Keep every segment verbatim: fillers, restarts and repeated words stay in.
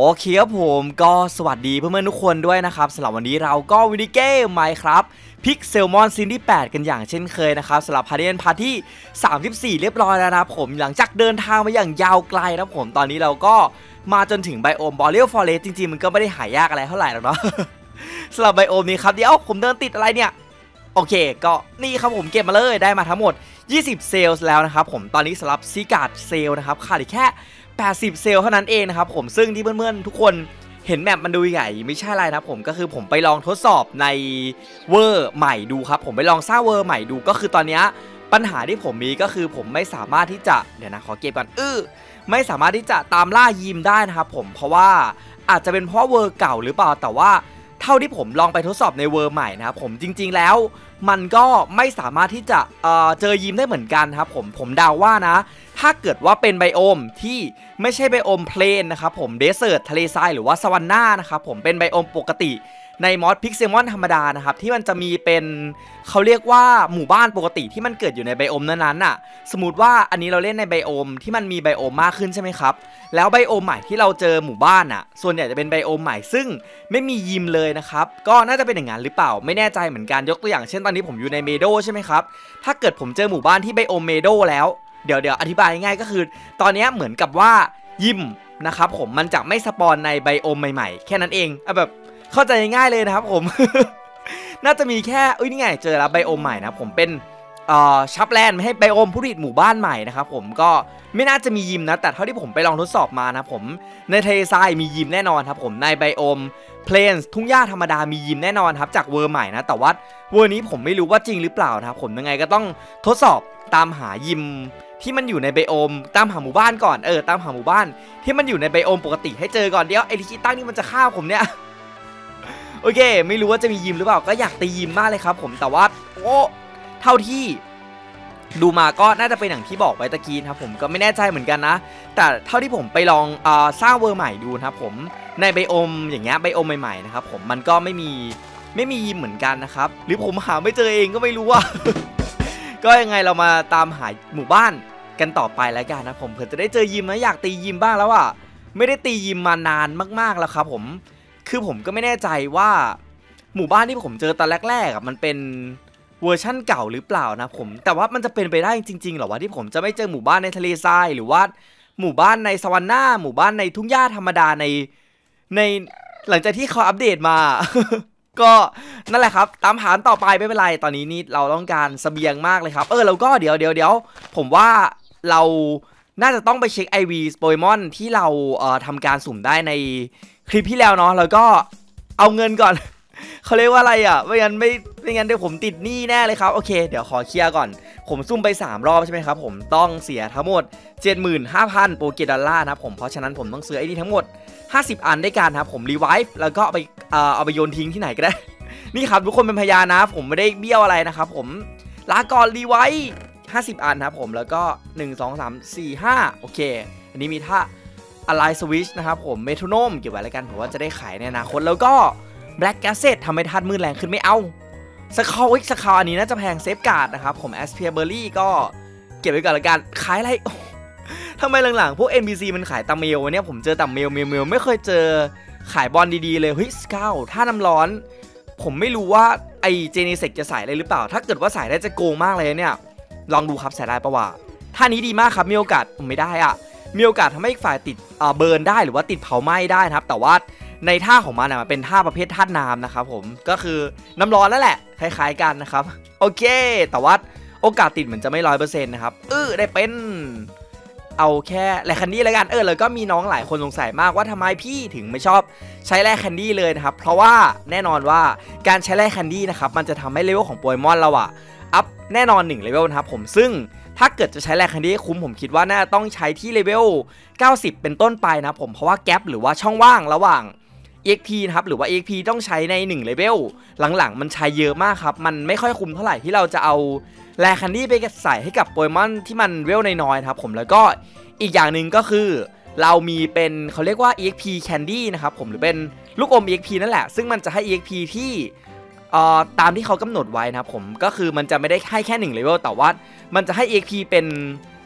เคครับผมก็สวัสดีเพื่อนๆทุกคนด้วยนะครับสำหรับวันนี้เราก็วิดีเกมไมค์ครับพิกเซลมอนซีนที่แปดกันอย่างเช่นเคยนะครับสำหรับพาร์ทพาร์ทที่สามสิบสี่เรียบร้อยแล้วนะครับผมหลังจากเดินทางมาอย่างยาวไกลนะครับผมตอนนี้เราก็มาจนถึงไบโอมบอเรียลฟอเรสต์จริงๆมันก็ไม่ได้หายากอะไรเท่าไหร่หรอกเนาะ สำหรับไบโอมนี้ครับเดี๋ยวผมเดินติดอะไรเนี่ยโอเคก็นี่ครับผมเก็บมาเลยได้มาทั้งหมดยี่สิบเซลล์แล้วนะครับผมตอนนี้สำหรับซีการ์ดเซลล์นะครับขาดอีกแค่แปดสิบเซลล์เท่านั้นเองนะครับผมซึ่งที่เพื่อนๆทุกคนเห็นแมปมันดูใหญ่ไม่ใช่อะไรนะผมก็คือผมไปลองทดสอบในเวอร์ใหม่ดูครับผมไปลองสร้างเวอร์ใหม่ดูก็คือตอนนี้ปัญหาที่ผมมีก็คือผมไม่สามารถที่จะเดี๋ยวนะขอเก็บก่อนอื้อไม่สามารถที่จะตามล่ายิมได้นะครับผมเพราะว่าอาจจะเป็นเพราะเวอร์เก่าหรือเปล่าแต่ว่าเท่าที่ผมลองไปทดสอบในเวอร์ใหม่นะครับผมจริงๆแล้วมันก็ไม่สามารถที่จะ เอ่อ เจอยิมได้เหมือนกันครับผมผมเดาว่านะถ้าเกิดว่าเป็นไบโอมที่ไม่ใช่ไบโอมเพลนนะครับผมเดสเซิร์ตทะเลทรายหรือว่าสวรรค์หน้านะครับผมเป็นไบโอมปกติในมอดพิกเซมอนธรรมดานะครับที่มันจะมีเป็นเขาเรียกว่าหมู่บ้านปกติที่มันเกิดอยู่ในไบโอมนั้นๆน่ะสมมติว่าอันนี้เราเล่นในไบโอมที่มันมีไบโอมมากขึ้นใช่ไหมครับแล้วไบโอมใหม่ที่เราเจอหมู่บ้านอ่ะส่วนใหญ่จะเป็นไบโอมใหม่ซึ่งไม่มียิมเลยนะครับก็น่าจะเป็นอย่างนั้นหรือเปล่าไม่แน่ใจเหมือนกันยกตัวอย่างเช่นตอนนี้ผมอยู่ในเมโดใช่ไหมครับถ้าเกิดผมเจอหมู่บ้านที่ไบโอมเมโดแล้วเดี๋ยวเดี๋ยวอธิบายง่ายๆก็คือตอนนี้เหมือนกับว่ายิมนะครับผมมันจะไม่สปอนในไบโอมใหม่ๆแค่นั้นเองเอาแบบเข้าใจง่ายเลยนะครับผม น่าจะมีแค่อุ้ยนี่ไงเจอแล้วไบโอมใหม่นะผมเป็นเอ่อชับแลนด์ไม่ให้ไบโอมผู้ผลิตหมู่บ้านใหม่นะครับผมก็ไม่น่าจะมียิมนะแต่เท่าที่ผมไปลองทดสอบมานะผมในทะเลทรายมียิมแน่นอนครับผมในไบโอมเพลนส์ทุ่งหญ้าธรรมดามียิมแน่นอนครับจากเวอร์ใหม่นะแต่ว่าเวอร์นี้ผมไม่รู้ว่าจริงหรือเปล่านะครับผมยังไงก็ต้องทดสอบตามหายิมที่มันอยู่ในไบโอมตามหาหมู่บ้านก่อนเออตามหาหมู่บ้านที่มันอยู่ในไบโอมปกติให้เจอก่อนเดี๋ยวไอ้ลิคิตั้งนี่มันจะฆ่าผมเนี่ยโอเคไม่รู้ว่าจะมียิมหรือเปล่าก็อยากตียิมมากเลยครับผมแต่ว่าโอ้เท่าที่ดูมาก็น่าจะเป็นอย่างที่บอกไว้ตะกี้ครับผมก็ไม่แน่ใจเหมือนกันนะแต่เท่าที่ผมไปลองเอ่อสร้างเวอร์ใหม่ดูนะครับผมในไบโอมอย่างเงี้ยไบโอมใหม่ๆนะครับผมมันก็ไม่มีไม่มียิมเหมือนกันนะครับหรือผมหาไม่เจอเองก็ไม่รู้ว่า ก็ยังไงเรามาตามหาหมู่บ้านกันต่อไปแล้วกันนะผมเผื่อจะได้เจอยิมนะอยากตียิมบ้างแล้วอ่ะไม่ได้ตียิมมานานมากๆแล้วครับผมคือผมก็ไม่แน่ใจว่าหมู่บ้านที่ผมเจอตอนแรกๆอ่ะมันเป็นเวอร์ชั่นเก่าหรือเปล่านะผมแต่ว่ามันจะเป็นไปได้จริงๆหรอวะที่ผมจะไม่เจอหมู่บ้านในทะเลทรายหรือว่าหมู่บ้านในสวรรค์หน้าหมู่บ้านในทุ่งหญ้าธรรมดาในในหลังจากที่เขาอัปเดตมา ก็นั่นแหละครับตามหาต่อไปไม่เป็นไรตอนนี้นี่เราต้องการเสบียงมากเลยครับเออแล้วก็เดี๋ยวเดี๋ยวเดี๋ยวผมว่าเราน่าจะต้องไปเช็ค ไอ วี โปเกมอนที่เราเอ่อทำการสุ่มได้ในคลิปที่แล้วเนาะแล้วก็เอาเงินก่อน เขาเรียกว่าอะไรอ่ะไม่งั้นไม่ไม่งั้นเดี๋ยวผมติดหนี้แน่เลยครับโอเคเดี๋ยวขอเคลียร์ก่อนผมซุ่มไปสามรอบใช่ไหมครับผมต้องเสียทั้งหมด เจ็ดหมื่นห้าพัน โปเกดอลลาร์นะครับผมเพราะฉะนั้นผมต้องซื้อไอ้นี่ทั้งหมดห้าสิบอันด้วยกันครับผมรีไวฟ์แล้วก็เอาไปเอ่อเอาไปโยนทิ้งที่ไหนก็ได้ นี่ครับทุกคนเป็นพยานนะผมไม่ได้เบี้ยวอะไรนะครับผมลาก่อนรีไวฟ์ห้าสิบอันครับผมแล้วก็หนึ่ง สอง สาม สี่ ห้าโอเคอันนี้มีท่าอะไรสวิชนะครับผมเมโทรโนมเก็บไว้แล้วกันผมว่าจะได้ขายในอนาคตแล้วก็แบล็กแกสเซตทำให้ธาตุมืดแรงขึ้นไม่เอาสคาวอีกสคาวอันนี้น่าจะแพงเซฟการ์ดนะครับผมแอสเพียเบอร์รี่ก็เก็บไว้ก่อนละกันขายอะไรทำไมหลังๆพวก เอ็น พี ซี มันขายตามเมลเนี่ยผมเจอตามเมลเมลเมลไม่เคยเจอขายบอลดีๆเลยเฮ้ยสคาวท่าน้ำร้อนผมไม่รู้ว่าไอเจเนเซกจะใส่ได้หรือเปล่าถ้าเกิดว่าใส่ได้จะโกงมากเลยเนี่ยลองดูครับใส่ได้ปะวะท่านี้ดีมากครับมีโอกาสไม่ได้อะมีโอกาสทำให้อีกฝ่ายติดเอ่อเบิร์นได้หรือว่าติดเผาไหม้ได้นะครับแต่ว่าในท่าของมันมันเป็นท่าประเภทธาตุน้ำนะครับผมก็คือน้ำร้อนนั่นแหละคล้ายๆกันนะครับโอเคแต่ว่าโอกาสติดเหมือนจะไม่ร้อยเปอร์เซ็นต์นะครับเออได้เป็นเอาแค่แร่แคนดี้แล้วกันเออแล้วก็มีน้องหลายคนสงสัยมากว่าทำไมพี่ถึงไม่ชอบใช้แร่แคนดี้เลยนะครับเพราะว่าแน่นอนว่าการใช้แร่แคนดี้นะครับมันจะทำให้เลเวลของโปเกมอนเราอะอัพแน่นอนหนึ่งเลเวลนะครับผมซึ่งถ้าเกิดจะใช้แร่แคนดี้คุ้มผมคิดว่าน่าต้องใช้ที่เลเวลเก้าสิบเป็นต้นไปนะผมเพราะว่าแกลบหรือว่าช่องว่างระหว่าง อี เอ็กซ์ พี นะครับหรือว่า อี เอ็กซ์ พี ต้องใช้ในหนึ่งเลเวลหลังๆมันใช้เยอะมากครับมันไม่ค่อยคุ้มเท่าไหร่ที่เราจะเอาแร่แคนดี้ไปใส่ให้กับโปเกมอนที่มันเวลน้อยๆครับผมแล้วก็อีกอย่างหนึ่งก็คือเรามีเป็นเขาเรียกว่า อี เอ็กซ์ พี Candy นะครับผมหรือเป็นลูกอม อี เอ็กซ์ พี นั่นแหละซึ่งมันจะให้ อี เอ็กซ์ พี ที่เอ่อตามที่เขากำหนดไว้นะครับผมก็คือมันจะไม่ได้ให้แค่หนึ่งเลเวลแต่ว่ามันจะให้ อี เอ็กซ์ พี เป็น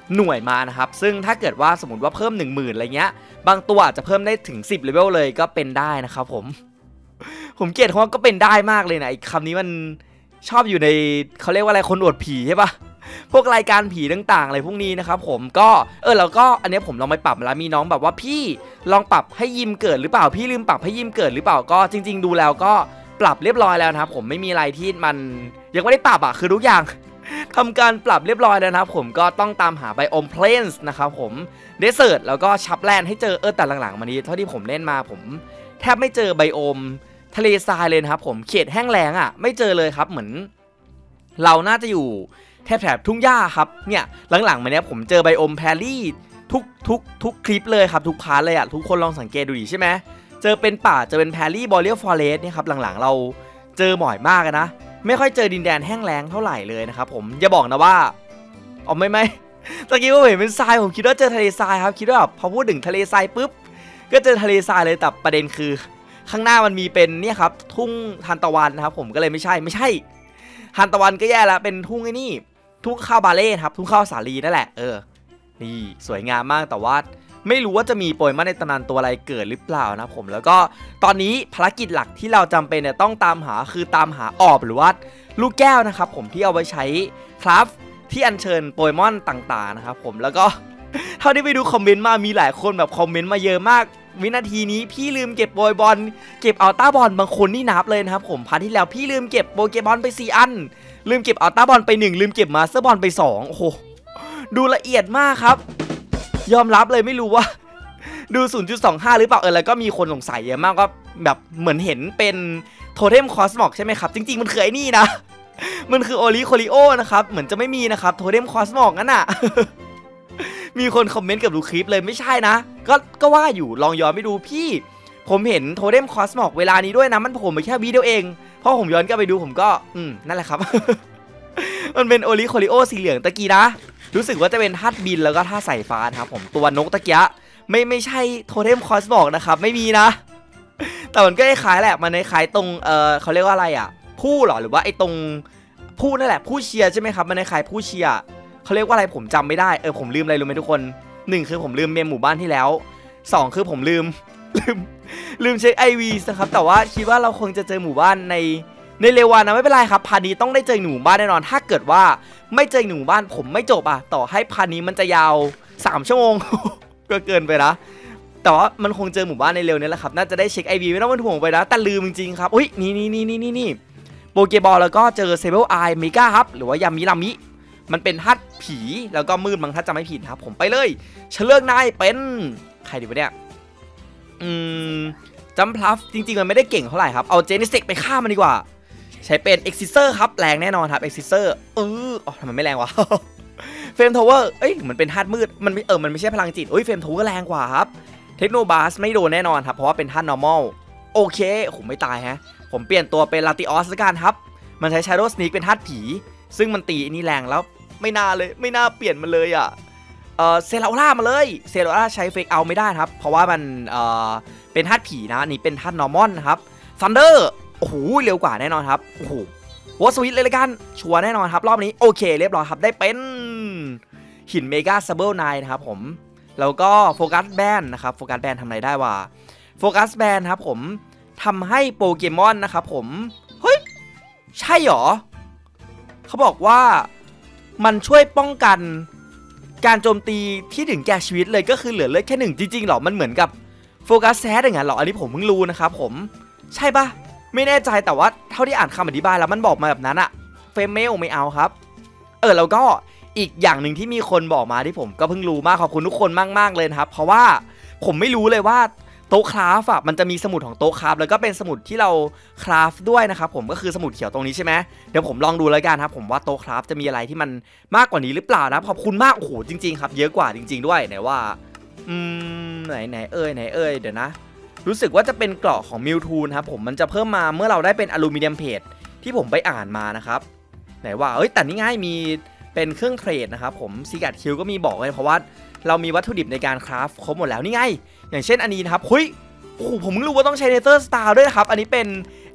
หน่วยมานะครับซึ่งถ้าเกิดว่าสมมติว่าเพิ่ม หนึ่งหมื่น อะไรเงี้ยบางตัวอาจจะเพิ่มได้ถึงสิบเลเวลเลยก็เป็นได้นะครับผมผมเกลียดคำว่าก็เป็นได้มากเลยนะไอ้คำนี้มันชอบอยู่ในเขาเรียกว่าอะไรคนอวดผีใช่ปะพวกรายการผีต่างๆอะไรพวกนี้นะครับผมก็เออแล้วก็อันนี้ผมลองไปปรับแล้วมีน้องแบบว่าพี่ลองปรับให้ยิมเกิดหรือเปล่าพี่ลืมปรับให้ยิมเกิดหรือเปล่าก็จริงๆดูแล้วก็ปรับเรียบร้อยแล้วนะครับผมไม่มีอะไรที่มันยังไม่ได้ปรับอะคือทุกอย่างทำการปรับเรียบร้อยแล้วนะครับผมก็ต้องตามหาไบโอมเพลนส์นะครับผมเดสเซิร์ตแล้วก็ชับแลนด์ให้เจอเออแต่หลังๆมานี้เท่าที่ผมเล่นมาผมแทบไม่เจอไบโอมทะเลทรายเลยนะครับผมเขตแห้งแล้งอ่ะไม่เจอเลยครับเหมือนเราน่าจะอยู่แถบแถบทุ่งหญ้าครับเนี่ยหลังๆมาเนี้ยผมเจอไบโอมแพรรี่ทุกทุกทุกคลิปเลยครับทุกพาร์ทเลยอ่ะทุกคนลองสังเกตดูดิใช่ไหมเจอเป็นป่าเจอเป็นแพรรี่บอเรียลฟอเรสต์เนี่ยครับหลังๆเราเจอบ่อยมากนะไม่ค่อยเจอดินแดนแห้งแล้งเท่าไหร่เลยนะครับผมอย่าบอกนะว่าอ๋อไม่ไม่ตะกี้ว่าเห็นเป็นทรายผมคิดว่าเจอทะเลทรายครับคิดว่าพอพูดถึงทะเลทรายปุ๊บก็เจอทะเลทรายเลยแต่ประเด็นคือข้างหน้ามันมีเป็นเนี่ยครับทุ่งทานตะวันนะครับผมก็เลยไม่ใช่ไม่ใช่ทานตะวันก็แย่แล้วเป็นทุ่งไอ้นี่ทุ่งข้าวบาเล่ครับทุ่งข้าวสาลีนั่นแหละเออนี่สวยงามมากแต่ว่าไม่รู้ว่าจะมีโปรยมาในตำนานตัวอะไรเกิดหรือเปล่านะผมแล้วก็ตอนนี้ภารกิจหลักที่เราจำเป็นเนี่ยต้องตามหาคือตามหาออบหรือว่าลูกแก้วนะครับผมที่เอาไว้ใช้คราฟที่อัญเชิญโปเกมอนต่างๆนะครับผมแล้วก็เท่าที่ไปดูคอมเมนต์มามีหลายคนแบบคอมเมนต์มาเยอะมากวินาทีนี้พี่ลืมเก็บโปเกบอลเก็บอัลต้าบอลบางคนนี่นับเลยนะครับผมพาร์ทที่แล้วพี่ลืมเก็บโปเกบอลไปสี่อันลืมเก็บอัลต้าบอลไปหนึ่งลืมเก็บมาสเตอร์บอลไปสองโอ้โหดูละเอียดมากครับยอมรับเลยไม่รู้ว่าดู ศูนย์จุดสองห้า หรือเปล่าเออแล้วก็มีคนสงสัยเยอะมากก็แบบเหมือนเห็นเป็นโทเทมคอสมอกใช่ไหมครับจริงๆมันคือไอ้นี่นะมันคือโอริโคลิโอนะครับเหมือนจะไม่มีนะครับโทเทมคอสมอกนั่นน่ะ มีคนคอมเมนต์กับดูคลิปเลยไม่ใช่นะก็ก็ว่าอยู่ลองย้อนไปดูพี่ผมเห็นโทเทมคอสมอกเวลานี้ด้วยนะมันผมไปแค่วีเดียวเองเพราะผมย้อนกลับไปดูผมก็อืมนั่นแหละครับ มันเป็นโอริโคลิโอสีเหลืองตะกี้นะรู้สึกว่าจะเป็นธาตุบินแล้วก็ธาตุสายฟ้าครับผมตัวนกตะกี้ไม่ไม่ใช่โทเทมคอสบอกนะครับไม่มีนะแต่มันก็คล้ายแหละมันคล้ายตรงเออเขาเรียกว่าอะไรอ่ะผู้หรอหรือว่าไอ้ตรงผู้นั่นแหละผู้เชียร์ใช่ไหมครับมันคล้ายผู้เชียร์เขาเรียกว่าอะไรผมจำไม่ได้เออผมลืมอะไรรู้ไหมทุกคนหนึ่งคือผมลืมเมมหมู่บ้านที่แล้วสองคือผมลืมลืมลืมเช็คไอวีนะครับแต่ว่าคิดว่าเราคงจะเจอหมู่บ้านในในเร็ววันนะไม่เป็นไรครับพานี้ต้องได้เจอหมู่บ้านแน่นอนถ้าเกิดว่าไม่เจอหมู่บ้านผมไม่จบอ่ะต่อให้พานี้มันจะยาวสามชั่วโมง ก็เกินไปนะแต่ว่ามันคงเจอหมู่บ้านในเร็วนี้แหละครับน่าจะได้เช็คไอวีไม่ต้องเป็นห่วงไปนะแต่ลืมจริงๆครับอุ้ยนี่นี่นี่นี่นี่นี่โปเกบอลแล้วก็เจอเซเบิลไอเมกาครับหรือว่ายามิรามิมันเป็นธาตุผีแล้วก็มืดบางถ้าจำไม่ผิดครับผมไปเลยเฉลือกนายเป็นใครดีวะเนี่ยอืมจัมพลัฟจริงๆมันไม่ได้เก่งเท่าไหร่ครับเอาเจนิเซกไปฆ่ามันดีกว่าใช้เป็นเอ็กซิเซอร์ครับแรงแน่นอนครับเอ็กซิเซอร์เอออ๋อทำไมไม่แรงวะ เฟรมทาวเวอร์เอ้ยมันเป็นธาตุมืดมันเออมันไม่ใช่พลังจิตโอ้ยเฟรมทาวเวอร์แรงกว่าครับเทคโนบาสไม่โดนแน่นอนครับเพราะว่าเป็นธาตุ normal โอเคผมไม่ตายฮะผมเปลี่ยนตัวเป็นลาติออสละกันครับมันใช้ Shadow Sneak เป็นธาตุผีซึ่งมันตีนี่แรงแล้วไม่น่าเลยไม่น่าเปลี่ยนมันเลยอ่ะเออเซราล่ามาเลยเซราล่าใช้เฟกเอาไม่ได้ครับเพราะว่ามันเออเป็นธาตุผีนะนี่เป็นธาตุ normal นะครับซันเดอร์โอ้โหเร็วกว่าแน่นอนครับโอ้โหวอสวิตเลยละกันชัวร์แน่นอนครับรอบนี้โอเคเรียบร้อยครับได้เป็นหินเมกาซับเบิลไนน์นะครับผมแล้วก็โฟกัสแบนนะครับโฟกัสแบนทำอะไรได้วะโฟกัสแบนครับผมทำให้โปเกมอนนะครับผมเฮ้ยใช่หรอเขาบอกว่ามันช่วยป้องกันการโจมตีที่ถึงแก่ชีวิตเลยก็คือเหลือเลือดแค่หนึ่งจริงๆหรอมันเหมือนกับโฟกัสแซดอย่างนั้นหรออันนี้ผมเพิ่งรู้นะครับผมใช่ปะไม่แน่ใจแต่ว่าเท่าที่อ่านคำอธิบายแล้วมันบอกมาแบบนั้นอะเฟรมเมลไม่เอาครับเออแล้วก็อีกอย่างหนึ่งที่มีคนบอกมาที่ผมก็เพิ่งรู้มากขอบคุณทุกคนมากๆเลยนะครับเพราะว่าผมไม่รู้เลยว่าโต๊ะคราฟอะมันจะมีสมุดของโต๊ะคราฟแล้วก็เป็นสมุดที่เราคราฟด้วยนะครับผมก็คือสมุดเขียวตรงนี้ใช่ไหมเดี๋ยวผมลองดูแล้วกันครับผมว่าโต๊ะคราฟจะมีอะไรที่มันมากกว่านี้หรือเปล่านะขอบคุณมากโอ้โหจริงๆครับเยอะกว่าจริงๆด้วยไหนว่าอืมไหนไหนเอ่ยไหนเอ่ยเดี๋ยวนะรู้สึกว่าจะเป็นเกราะของมิวทูนครับผมมันจะเพิ่มมาเมื่อเราได้เป็นอลูมิเนียมเพจที่ผมไปอ่านมานะครับไหนว่าเอ้ยแต่นี่ง่ายมีเป็นเครื่องเทรดนะครับผมซีกัดคิวก็มีบอกเลยเพราะว่าเรามีวัตถุดิบในการคราฟครบหมดแล้วนี่ไงอย่างเช่นอันนี้นะครับเฮ้ยโอ้โหผมเพิ่งรู้ว่าต้องใช้เนเธอร์สตาร์ด้วยนะครับอันนี้เป็น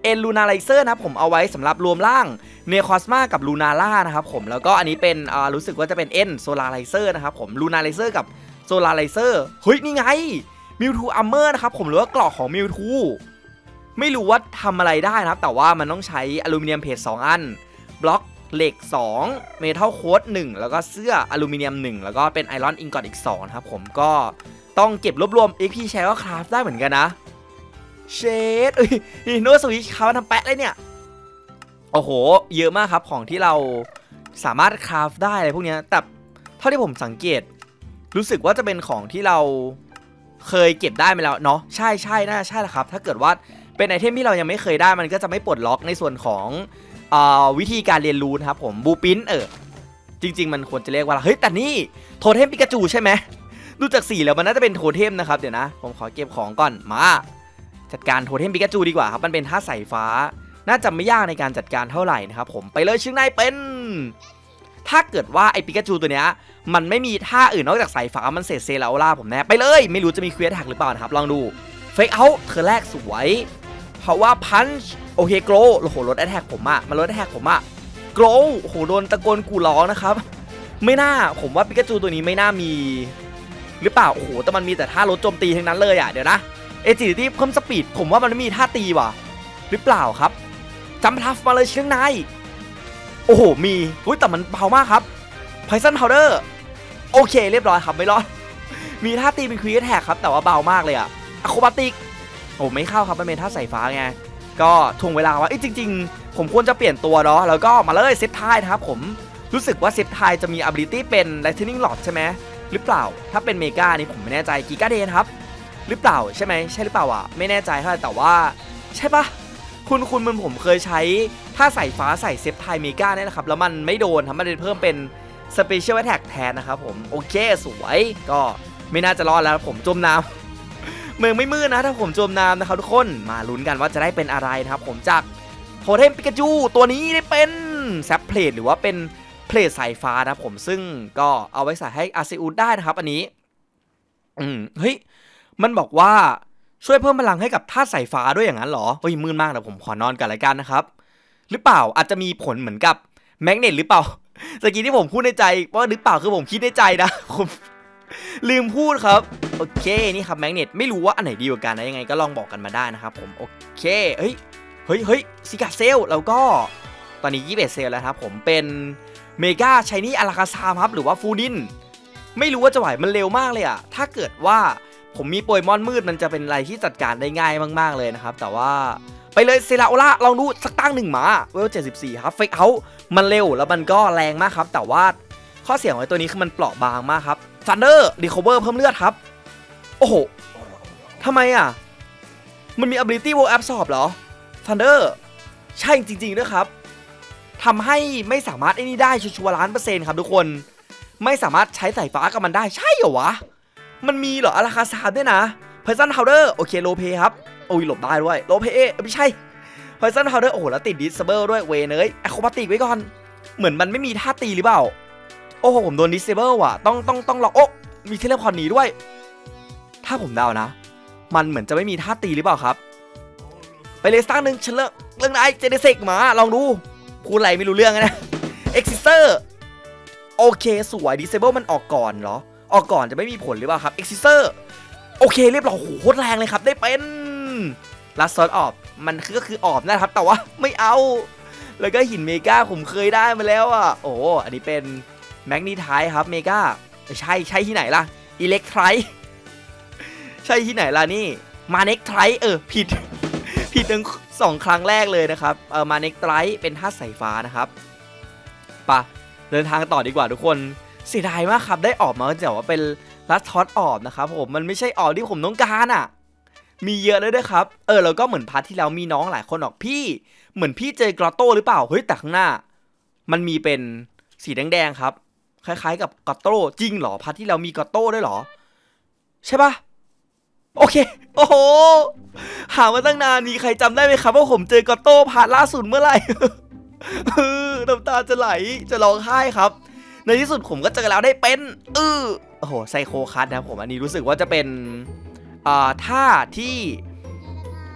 เอ็นลูนาไลเซอร์นะผมเอาไว้สำหรับรวมร่างเนคอสมากับลูนาล่านะครับผมแล้วก็อันนี้เป็นอ่ารู้สึกว่าจะเป็นเอ็นโซลาไลเซอร์นะครับผมลูนาไลเซอร์กับโซลาไลเซอร์เฮ้ยนี่ไงมิวทูอัมเมอร์นะครับผมหรือว่าเกราะของมิวทูไม่รู้ว่าทำอะไรได้นะครับแต่ว่ามันต้องใช้อลูมิเนียมเพจสองอันบล็อกเหล็กสองเมทัลโค้ดหนึ่งแล้วก็เสื้ออลูมิเนียมหนึ่งแล้วก็เป็นไอรอนอิงกอตอีกสองครับผมก็ต้องเก็บรวบรวม เอ็ก พี แชร์ก็คราฟได้เหมือนกันนะเชดเอ้ยโน้ตสวิชเขาทำแปะเลยเนี่ยโอ้โหเยอะมากครับของที่เราสามารถคราฟได้อะไรพวกนี้แต่เท่าที่ผมสังเกตรู้สึกว่าจะเป็นของที่เราเคยเก็บได้มาแล้วเนาะใช่ใช่น่าใช่แหละครับถ้าเกิดว่าเป็นไอเทมที่เรายังไม่เคยได้มันก็จะไม่ปลดล็อกในส่วนของวิธีการเรียนรู้นะครับผมบูปินเออจริงๆมันควรจะเรียกว่าเฮ้ยแต่นี่โทเทมปิกาจูใช่ไหมดูจากสีแล้วมันน่าจะเป็นโทเทมนะครับเดี๋ยวนะผมขอเก็บของก่อนมาจัดการโทเทมปิกาจูดีกว่าครับมันเป็นท่าสายฟ้าน่าจะไม่ยากในการจัดการเท่าไหร่นะครับผมไปเลยชื่อนายเป็นถ้าเกิดว่าไอปิกาจูตัวเนี้ยมันไม่มีท่าอื่นนอกจากสายฟ้ามันเสร็จเซลาโอล่าผมแน่ไปเลยไม่รู้จะมีเควสแท็กหรือเปล่านะครับลองดูเฟกเอาเธอแรกสวยเพราะว่าพันช์โอเคโกลโอ้โหลดแอทแทกผมอะมันลดแอทแทกผมอะโกลโอ้โหโดนตะโกนกูร้องนะครับไม่น่าผมว่าปิกาจูตัวนี้ไม่น่ามีหรือเปล่าโอ้โหแต่มันมีแต่ท่าลดโจมตีทั้งนั้นเลยอะเดี๋ยวนะเอจิลิตี้เพิ่มสปีดผมว่ามันไม่มีท่าตีว่ะหรือเปล่าครับจำทัฟมาเลยเชียงนายโอ้โหมีอุ้ยแต่มันเบามากครับไพซันพาวเดอร์โอเคเรียบร้อยครับไม่รอดมีท่าตีเป็นควีแท็กครับแต่ว่าเบามากเลยอะอะโครบาติกโอ้ไม่เข้าครับมันเป็นท่าสายฟ้าไงก็ทวงเวลาว่าจริงๆผมควรจะเปลี่ยนตัวเนาะแล้วก็มาเลยเซตไทน์นะครับผมรู้สึกว่าเซตไทน์จะมี ability เป็น lightning rod ใช่ไหมหรือเปล่าถ้าเป็นเมกานี่ผมไม่แน่ใจกีกาเดนครับหรือเปล่าใช่ไหมใช่หรือเปล่าอ่ะไม่แน่ใจเท่าไหร่แต่ว่าใช่ปะคุณคุณมันผมเคยใช้ท่าสายฟ้าใส่เซตไทน์เมกาเนี่ยนะครับแล้วมันไม่โดนทำมันเพิ่มเป็น special attack แทนนะครับผมโอเคสวยก็ไม่น่าจะรอดแล้วผมจมน้ำเมืองไม่มืดนะถ้าผมจมน้ำนะครับทุกคนมาลุ้นกันว่าจะได้เป็นอะไรนะครับผมจากโทเทมปิกาจูตัวนี้ได้เป็นแซปเพลทหรือว่าเป็นเพลทสายฟ้านะผมซึ่งก็เอาไว้ใส่ให้อาร์เซอุสได้นะครับอันนี้อืมเฮ้ยมันบอกว่าช่วยเพิ่มพลังให้กับธาตุสายฟ้าด้วยอย่างนั้นเหรอเฮ้ยมืดมากแต่ผมขอนอนกันละกันนะครับหรือเปล่าอาจจะมีผลเหมือนกับแมกเนตหรือเปล่าตะกี้ที่ผมพูดในใจว่าหรือเปล่าคือผมคิดในใจนะผมลืมพูดครับโอเคนี่ครับแมกเนตไม่รู้ว่าอันไหนดีกว่ากันนะยังไงก็ลองบอกกันมาได้นะครับผมโอเคเฮ้ยเฮ้ยเฮ้ยซิกาเซลแล้วก็ตอนนี้ยี่สิบเอ็ดเซลแล้วครับผมเป็นเมกาชายนี่อาราคาซามครับหรือว่าฟูดินไม่รู้ว่าจะไหวมันเร็วมากเลยอะถ้าเกิดว่าผมมีโปเกมอนมืดมันจะเป็นอะไรที่จัดการได้ง่ายมากๆเลยนะครับแต่ว่าไปเลยเซราโอล่าลองดูสักตั้งหนึ่งหมาเวลเจ็ดสิบสี่ครับเฟกเอามันเร็วแล้วมันก็แรงมากครับแต่ว่าข้อเสียของไอ้ตัวนี้คือมันเปราะบางมากครับซันเดอร์รีคอเวอร์เพิ่มเลือดครับโอ้โหทำไมอ่ะมันมี ability world absorb เหรอซันเดอร์ใช่จริงๆด้วยครับทำให้ไม่สามารถไอ้นี่ได้ชัวร์ล้านเปอร์เซ็นต์ครับทุกคนไม่สามารถใช้สายฟ้ากับมันได้ใช่เหรอวะมันมีเหรออาราคาซามด้วยนะเพอร์ซันพาวเดอร์โอเคโลเพครับโอ้ยหลบได้ด้วยโลเพไม่ใช่เพอร์ซันพาวเดอร์โอ้โหแล้วติดดิสเบิลด้วยเวเนยแอคโครบาติกไว้ก่อนเหมือนมันไม่มีท่าตีหรือเปล่าโอ้โหผมโดนดิสเบิลว่ะต้องต้องต้องรอโอ้มีเทเลพอร์ตหนีด้วยถ้าผมเดานะมันเหมือนจะไม่มีท่าตีหรือเปล่าครับไปเลยสร้างหนึ่งเฉลเรื่องไหนเจเนเซกมาลองดูพูดอะไรไม่รู้เรื่องนะเอ็กซิเซอร์โอเคสวยดิสเบิลมันออกก่อนเหรอออกก่อนจะไม่มีผลหรือเปล่าครับเอ็กซิเซอร์โอเคเรียบร้อยโหโคตรแรงเลยครับได้เป็นลัสซอนออบมันคือก็คือออบนะครับแต่ว่าไม่เอาแล้วก็หินเมกาผมเคยได้มาแล้วอ่ะโอ้อันนี้เป็นแมกนีไทครับเมกาใช่ใช่ที่ไหนล่ะอิเล็กไทร์ใช่ที่ไหนล่ะนี่มาเน็กไทร์เออผิดผิดทั้งสองครั้งแรกเลยนะครับเออมาเน็กไทร์เป็นธาตุสายฟ้านะครับปะเดินทางต่อดีกว่าทุกคนเสียดายมากครับได้ออกมาแต่ว่าเป็นลัสทอสออกนะครับผมมันไม่ใช่ออกที่ผมต้องการอ่ะมีเยอะเลยด้วยครับเออแล้วก็เหมือนพาร์ทที่แล้วมีน้องหลายคนออกพี่เหมือนพี่เจอกรอตโต้หรือเปล่าเฮ้ยแต่ข้างหน้ามันมีเป็นสีแดงๆครับคล้ายๆกับกรอตโต้จริงเหรอพาร์ทที่เรามีกรอตโต้ด้วยเหรอใช่ปะโอเคโอ้โหหามาตั้งนานมีใครจำได้ไหมครับว่าผมเจอกรอตโต้พาร์ทล่าสุดเมื่อไหร่ น้ำตาจะไหลจะร้องไห้ครับในที่สุดผมก็เจอแล้วได้เป็นเออโอ้โหไซโคคัสนะครับผมอันนี้รู้สึกว่าจะเป็นอ่าท่าที่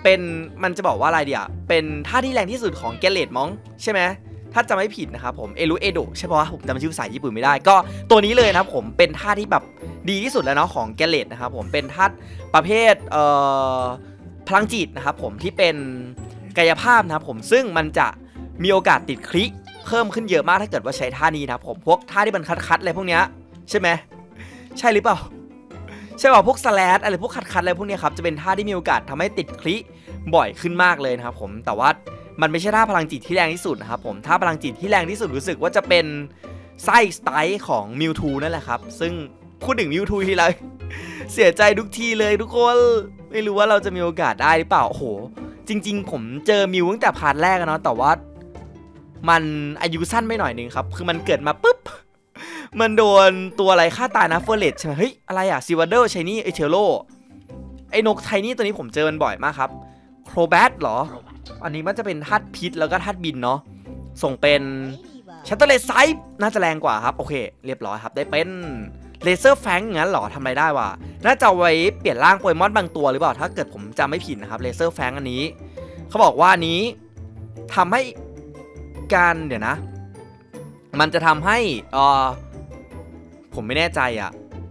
เป็นมันจะบอกว่าอะไรเดียวเป็นท่าที่แรงที่สุดของเกเลตมองใช่ไหมถ้าจะไม่ผิดนะครับผมเอรุเอโดใช่ปะผมจำชื่อภาษาญี่ปุ่นไม่ได้ก็ตัวนี้เลยนะครับผมเป็นท่าที่แบบดีที่สุดแล้วเนาะของเกเลตนะครับผมเป็นท่าประเภทเอ่อพลังจิตนะครับผมที่เป็นกายภาพนะครับผมซึ่งมันจะมีโอกาสติดคลิกเพิ่มขึ้นเยอะมากถ้าเกิดว่าใช้ท่านี้นะครับผมพวกท่าที่มันคัดๆอะไรพวกเนี้ยใช่ไหมใช่หรือเปล่าใช่ป่ะพวกสแลดอะไรพวกคัดๆอะไรพวกนี้ครับจะเป็นท่าที่มีโอกาสทำให้ติดคลิบ่อยขึ้นมากเลยนะครับผมแต่ว่ามันไม่ใช่ท่าพลังจิตที่แรงที่สุดนะครับผมท่าพลังจิตที่แรงที่สุดรู้สึกว่าจะเป็นไส้สไตล์ของมิวทูนั่นแหละครับซึ่งพูดถึงมิวทูทีไรเสียใจทุกทีเลยทุกคนไม่รู้ว่าเราจะมีโอกาสได้หรือเปล่าโอ้โหจริงๆผมเจอมิวตั้งแต่พาร์ทแรกเนาะแต่ว่ามันอายุสั้นไปหน่อยนึงครับคือมันเกิดมาปุ๊บมันโดนตัวอะไรฆ่าตายนะเฟอร์เรตใช่ไหมเฮ้ยอะไรอะซิวาเดอร์ไชนี่ไอเชลโลไอนกไทนี่ตัวนี้ผมเจอมันบ่อยมากครับโครแบทเหรออันนี้มันจะเป็นธาตุพิษแล้วก็ธาตุบินเนาะส่งเป็นชัตเตอร์เลสไซป์น่าจะแรงกว่าครับโอเคเรียบร้อยครับได้เป็นเลเซอร์แฟงงั้นเหรอทำอะไรได้วะน่าจะไว้เปลี่ยนร่างโปเกมอนบางตัวหรือเปล่าถ้าเกิดผมจำไม่ผิดนะครับเลเซอร์แฟงอันนี้เขาบอกว่าอันนี้ทำให้การเดี๋ยวนะมันจะทำให้เออผมไม่แน่ใจอ่ะ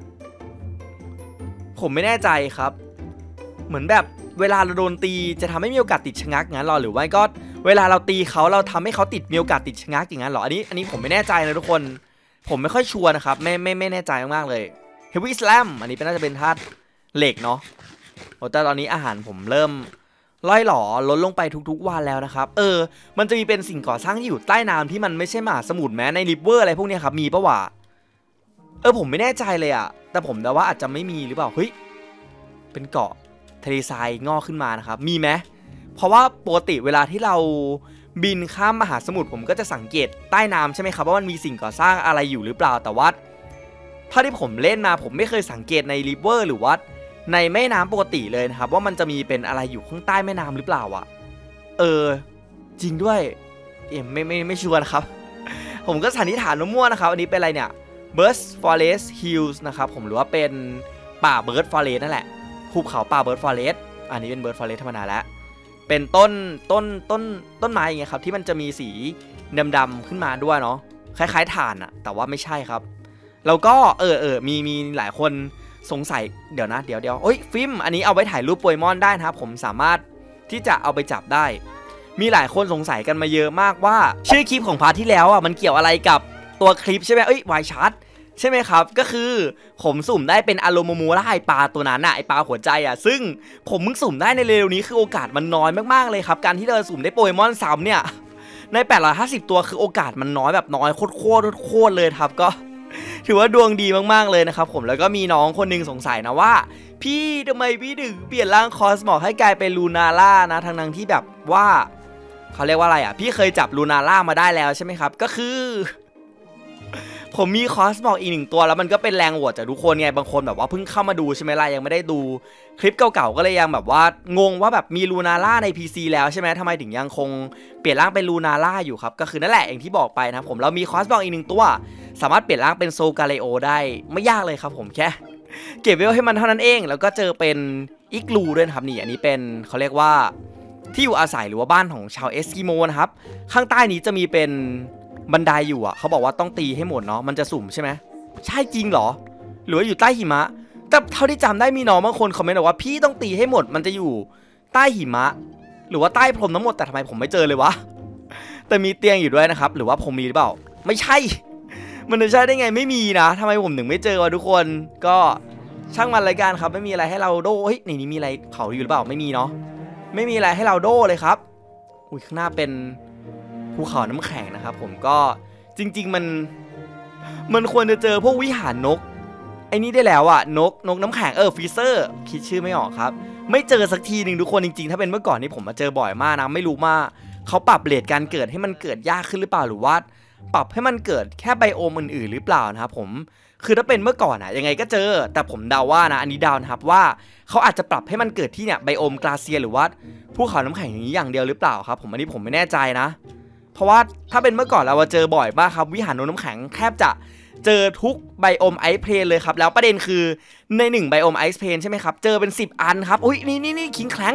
ผมไม่แน่ใจครับเหมือนแบบเวลาเราโดนตีจะทำให้มีโอกาสติดชะงักงั้นหรอหรือว่าก็เวลาเราตีเขาเราทำให้เขาติดมีโอกาสติดชะงักอย่างนั้นหรออันนี้อันนี้ผมไม่แน่ใจนะทุกคนผมไม่ค่อยชัวร์นะครับไม่ไม่ไม่แน่ใจมากๆเลย Heavy Slam อันนี้เป็นน่าจะเป็นธาตุเหล็กเนาะโอ้แต่ตอนนี้อาหารผมเริ่มล่อยหล่อลดลงไปทุกๆวันแล้วนะครับเออมันจะมีเป็นสิ่งก่อสร้างที่อยู่ใต้น้ำที่มันไม่ใช่มหาสมุทรแม้ในริเวอร์อะไรพวกนี้ครับมีปะวะเออผมไม่แน่ใจเลยอะแต่ผมเดาว่าอาจจะไม่มีหรือเปล่าเฮ้ยเป็นเกาะทะเลทรายงอกขึ้นมานะครับมีไหมเพราะว่าปกติเวลาที่เราบินข้ามมหาสมุทรผมก็จะสังเกตใต้น้ำใช่ไหมครับว่ามันมีสิ่งก่อสร้างอะไรอยู่หรือเปล่าแต่ว่าถ้าที่ผมเล่นมาผมไม่เคยสังเกตในริเวอร์หรือว่าในแม่น้ำปกติเลยนะครับว่ามันจะมีเป็นอะไรอยู่ข้างใต้แม่น้ำหรือเปล่าอะเออจริงด้วยเอ็มไม่ไม่ไม่ชัวร์นะครับผมก็สันนิษฐานมั่วๆนะครับอันนี้เป็นอะไรเนี่ย Burst Forest Hills นะครับผมหรือว่าเป็นป่า Burst Forest นั่นแหละภูเขาป่า Burst Forest อันนี้เป็น Burst Forest ธรรมดาแล้วเป็นต้นต้นต้นต้นไม้อย่างเงี้ยครับที่มันจะมีสีดำๆขึ้นมาด้วยเนาะคล้ายๆถ่านอะแต่ว่าไม่ใช่ครับแล้วก็เออเออมีมีหลายคนสงสัยเดี๋ยวนะเดี๋ยวเดี๋ยวโอ้ยฟิล์มอันนี้เอาไว้ถ่ายรูปโปเกมอนได้นะครับผมสามารถที่จะเอาไปจับได้มีหลายคนสงสัยกันมาเยอะมากว่าชื่อคลิปของพาร์ทที่แล้วอ่ะมันเกี่ยวอะไรกับตัวคลิปใช่ไหมเอ้ยวายชาร์ตใช่ไหมครับก็คือผมสุ่มได้เป็นอารมโมโมล่าไอปลาตัวนั้นน่ะไอปลาหัวใจอ่ะซึ่งผมมึงสุ่มได้ในเร็วนี้คือโอกาสมันน้อยมากๆเลยครับการที่เราสุ่มได้โปเกมอนซ้ำเนี่ยในแปดร้อยห้าสิบตัวคือโอกาสมันน้อยแบบน้อยโคตรโคตรโคตรเลยครับก็ถือว่าดวงดีมากๆเลยนะครับผมแล้วก็มีน้องคนนึงสงสัยนะว่าพี่ทำไมพี่ถึงเปลี่ยนร่างคอสมอให้กลายเป็นลูนาร่านะทั้งนั้นที่แบบว่าเขาเรียกว่าอะไรอ่ะพี่เคยจับลูนาร่ามาได้แล้วใช่ไหมครับก็คือผมมีคอสมออีกหนึ่งตัวแล้วมันก็เป็นแรงโหวตจากทุกคนไงบางคนแบบว่าเพิ่งเข้ามาดูใช่ไหมล่ะยังไม่ได้ดูคลิปเก่าๆก็เลยยังแบบว่างงว่าแบบมีลูนาร่าใน พี ซี แล้วใช่ไหมทำไมถึงยังคงเปลี่ยนร่างเป็นลูนาร่าอยู่ครับก็คือนั่นแหละอย่างที่บอกไปนะผมเรามีคอสมออีกหนึ่งตัวสามารถเปลี่ยนร่างเป็นโซกาเลโอได้ไม่ยากเลยครับผมแค่เก็บเวลให้มันเท่านั้นเองแล้วก็เจอเป็นอิกลูด้วยครับนี่อันนี้เป็นเขาเรียกว่าที่อยู่อาศัยหรือว่าบ้านของชาวเอสกิโมนะครับข้างใต้นี้จะมีเป็นบันไดอยู่อ่ะเขาบอกว่าต้องตีให้หมดเนาะมันจะสุ่มใช่ไหมใช่จริงเหรอหรือว่าอยู่ใต้หิมะแต่เท่าที่จำได้มีน้องบางคนคอมเมนต์บอกว่าพี่ต้องตีให้หมดมันจะอยู่ใต้หิมะหรือว่าใต้พรมทั้งหมดแต่ทำไมผมไม่เจอเลยวะแต่มีเตียงอยู่ด้วยนะครับหรือว่าผมมีหรือเปล่าไม่ใช่มันจะใช่ได้ไงไม่มีนะทำไมผมถึงไม่เจอวะทุกคนก็ช่างมันรายการครับไม่มีอะไรให้เราโดเฮ้ยในนี้มีอะไรเผาอยู่หรือเปล่าไม่มีเนาะไม่มีอะไรให้เราโดเลยครับอุ้ยข้างหน้าเป็นภูเขาน้ำแข็งนะครับผมก็จริงๆมันมันควรจะเจอพวกวิหารนกไอ้นี่ได้แล้วอะนกนกน้ำแข็งเออฟีเซอร์คิดชื่อไม่ออกครับไม่เจอสักทีหนึ่งทุกคนจริงๆถ้าเป็นเมื่อก่อนนี่ผมมาเจอบ่อยมากนะไม่รู้ว่าเขาปรับเรทการเกิดให้มันเกิดยากขึ้นหรือเปล่าหรือว่าปรับให้มันเกิดแค่ไบโอมอื่นๆหรือเปล่านะครับผมคือถ้าเป็นเมื่อก่อนอะยังไงก็เจอแต่ผมเดาว่านะอันนี้เดานะครับว่าเขาอาจจะปรับให้มันเกิดที่เนี่ยไบโอมกลาเซียหรือว่าภูเขาน้ำแข็งอย่างนี้อย่างเดียวหรือเปล่าครับผมอันนี้ผมไม่แน่ใจนะเพราะว่าถ้าเป็นเมื่อก่อนเราเจอบ่อยมากครับวิหารน้ำแข็งแทบจะเจอทุกไบโอมไอซ์เพลนเลยครับแล้วประเด็นคือในหนึ่งไบโอมไอซ์เพลนใช่ไหมครับเจอเป็นสิบอันครับอุ้ยนี่นี่นี่คิงแคลง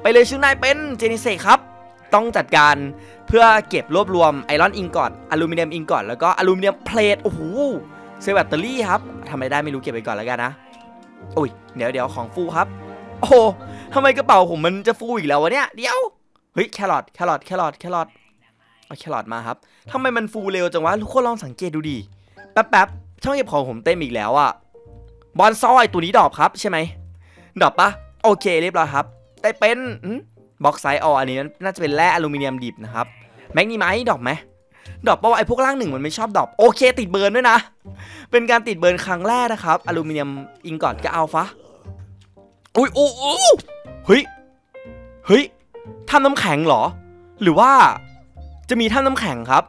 ไปเลยชื่อนายเป็นเจนิเซครับต้องจัดการเพื่อเก็บรวบรวมไอรอนอิงก่อนอลูมิเนียมอิงก่อนแล้วก็อลูมิเนียมเพลทโอ้โหเซลล์แบตเตอรี่ครับทำอะไรได้ไม่รู้เก็บไปก่อนแล้วกันนะอุ้ยเดี๋ยวเดี๋ยวของฟูครับโอ้โหทำไมกระเป๋าผมมันจะฟูอีกแล้ววะเนี่ยเดี๋ยวเฮ้ยแครอทแครอทแครอทแครอทเอาแครอทมาครับทำไมมันฟูเร็วจังวะทุกคนลองสังเกตดูดิแป๊บแป๊บช่องเก็บของผมเต็มอีกแล้วอะบอลซอยตัวนี้ดรอปครับใช่ไหมดรอปปะโอเคเรียบร้อยครับได้เป็นบ็อกไซต์ออันนี้น่าจะเป็นแร่อลูมิเนียมดิบนะครับแมกนีไมต์ดรอปไหมดรอปเพราะว่าไอ้พวกล่างหนึ่งมันไม่ชอบดรอปโอเคติดเบิร์นด้วยนะเป็นการติดเบิร์นครั้งแรกนะครับอลูมิเนียมอิงกอตก็เอาฟะอุ้ยโอ้โหเฮ้ยเฮ้ยถ้ำน้ำแข็งเหรอหรือว่าจะมีถ้ำน้ำแข็งครับ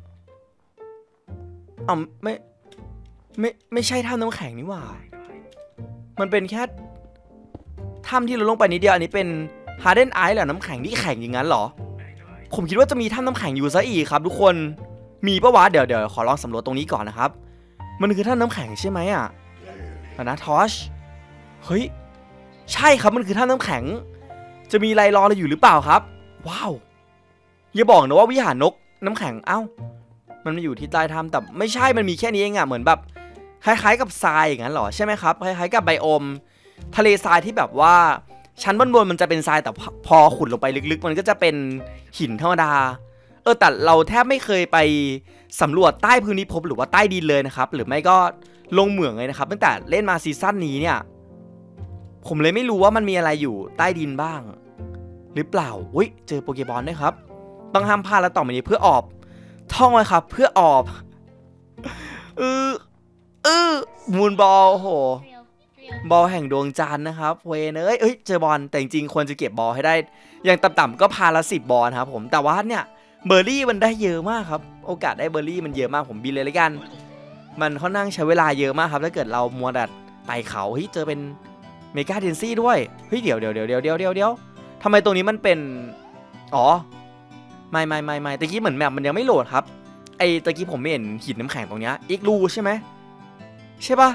อ๋อไม่ไม่ไม่ใช่ถ้ำน้ำแข็งนี่หว่ามันเป็นแค่ถ้ำที่เราลงไปนิดเดียวอันนี้เป็นฮาร์เดนไอซ์เหรอน้ำแข็งที่แข็งอย่างนั้นเหรอผมคิดว่าจะมีถ้ำน้ำแข็งอยู่ซะอีกครับทุกคนมีปะวะเดี๋ยวเดี๋ยวขอลองสำรวจตรงนี้ก่อนนะครับมันคือถ้ำน้ำแข็งใช่ไหมอ่ะนะทอชเฮ้ยใช่ครับมันคือถ้ำน้ำแข็งจะมีอะไรรอเราอยู่หรือเปล่าครับว้าวอย่าบอกนะว่าวิหารนกน้ำแข็งเอ้ามันมาอยู่ที่ใต้ถ้ำแต่ไม่ใช่มันมีแค่นี้เองอ่ะเหมือนแบบคล้ายๆกับทรายอย่างนั้นหรอใช่ไหมครับคล้ายๆกับไบโอมทะเลทรายที่แบบว่าชั้นบนๆมันจะเป็นทรายแต่พอขุดลงไปลึกๆมันก็จะเป็นหินธรรมดาเออแต่เราแทบไม่เคยไปสำรวจใต้พื้นพิภพหรือว่าใต้ดินเลยนะครับหรือไม่ก็ลงเหมืองเลยนะครับตั้งแต่เล่นมาซีซั่นนี้เนี่ยผมเลยไม่รู้ว่ามันมีอะไรอยู่ใต้ดินบ้างหรือเปล่าอุ้ยเจอโปเกมอนด้วยครับต้องห้ามพลาดแล้วต่อไปนี้เพื่อออบท่องไว้ครับเพื่อออบเออเออมูนบอลโหบอลแห่งดวงจันทร์นะครับเวนเอ้ยเอ้ยเจอบอลแต่จริงๆควรจะเก็บบอลให้ได้อย่างต่ำๆก็พาละสิบบอลครับผมแต่ว่าเนี่ยเบอร์รี่มันได้เยอะมากครับโอกาสได้เบอร์รี่มันเยอะมากผมบินเลยแล้วกันมันค่อนข้างใช้เวลาเยอะมากครับถ้าเกิดเรามัวแต่ไต่เขาเฮ้ยเจอเป็นเมกาเดนซี่ด้วยเฮ้ยเดี๋ยวเดี๋ยวเดี๋ยวเดี๋ยวเดี๋ยวเดี๋ยวเดี๋ยวทำไมตรงนี้มันเป็นอ๋อไม่ไม่ไม่ไม่ตะกี้เหมือนแมปมันยังไม่โหลดครับไอตะกี้ผมไม่เห็นหินน้ำแข็งตรงเนี้ยอีกรูใช่ไหมใช่ปะ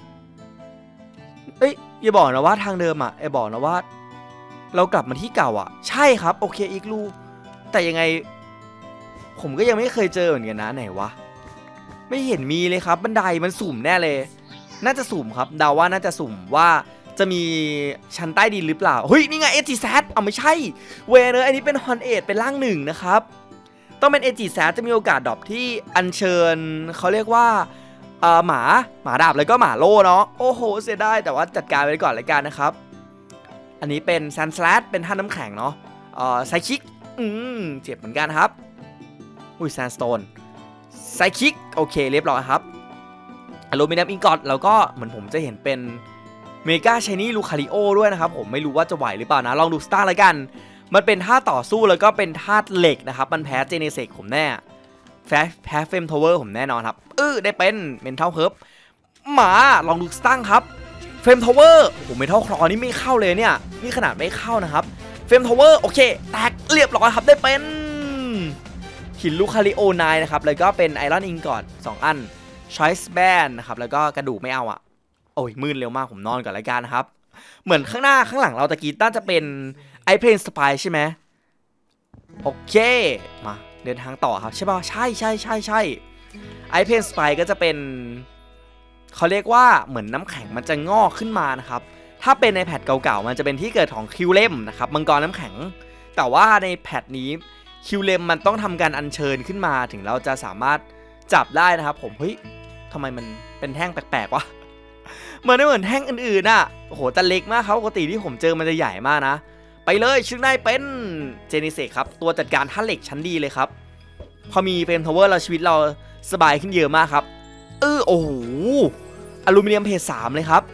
เอ้ยอย่าบอกนะว่าทางเดิมอ่ะไอบอกนะว่าเรากลับมาที่เก่าอ่ะใช่ครับโอเคอีกรูแต่ยังไงผมก็ยังไม่เคยเจอเหมือนกันนะไหนวะไม่เห็นมีเลยครับบันไดมันสุ่มแน่เลยน่าจะสุ่มครับเดาว่าน่าจะสุ่มว่าจะมีชั้นใต้ดินหรือเปล่าเฮ้ยนี่ไงเอจิแซดเอาไม่ใช่เวเนอร์อันนี้เป็นฮอนเอทเป็นร่างหนึ่งนะครับต้องเป็นเอจิแซดจะมีโอกาสดรอปที่อัญเชิญเขาเรียกว่าเอ่อหมาหมาดาบแล้วก็หมาโล่เนาะโอ้โหเสียดายแต่ว่าจัดการไปก่อนเลยกันนะครับอันนี้เป็นแซนสแลดเป็นท่าน้ำแข็งเนาะเอ่อไซคิกอืมเจ็บเหมือนกันครับอุ้ยแซนสโตนไซคิกโอเคเรียบร้อยครับอลูมิเนียมอิงกอตแล้วก็เหมือนผมจะเห็นเป็นเมกาชายนี่ลูคาริโอด้วยนะครับผมไม่รู้ว่าจะไหวหรือเปล่านะลองดูสตาร์เลยกันมันเป็นท่าต่อสู้แล้วก็เป็นท่าเหล็กนะครับมันแพ้เจเนเซกผมแน่แพ้แพ้เฟมทาวเวอร์ผมแน่นอนครับเออได้เป็นเมนทัลเฮิร์บหมาลองดูสตาร์ครับเฟมทาวเวอร์โอ้โหเมทัลคลอนี่ไม่เข้าเลยเนี่ยนี่ขนาดไม่เข้านะครับเฟมทาวเวอร์โอเคแตกเรียบร้อยครับได้เป็นหินลูคาริโอไนนะครับแล้วก็เป็นไอรอนอิงกอตสองอันชอยส์แบนนะครับแล้วก็กระดูกไม่เอาอะโอ้ยมืดเร็วมากผมนอนก่อนรายการนะครับเหมือนข้างหน้าข้างหลังเราตะกี้น่าจะเป็นไอเพลนสไปใช่ไหมโอเคมาเดินทางต่อครับใช่ป่ะใช่ใช่ใช่ใช่ไอเพลนสไปก็จะเป็นเขาเรียกว่าเหมือนน้ำแข็งมันจะงอกขึ้นมานะครับถ้าเป็นในแพทเก่าๆมันจะเป็นที่เกิดของคิวเลมนะครับมังกรน้ำแข็งแต่ว่าในแพทนี้คิวเลมมันต้องทำการอัญเชิญขึ้นมาถึงเราจะสามารถจับได้นะครับผมเฮ้ยทำไมมันเป็นแท่งแปลกๆวะมันไม่เหมือนแท่งอื่นๆอ่ะโอ้โหแต่เล็กมากครับปกติที่ผมเจอมันจะใหญ่มากนะไปเลยชื่อนายเป็นเจนิเซกครับตัวจัดการท่าเหล็กชั้นดีเลยครับพอมีเฟรมทาวเวอร์เราชีวิตเราสบายขึ้นเยอะมากครับเออโอ้โหอลูมิเนียมเพจสามเลยครับ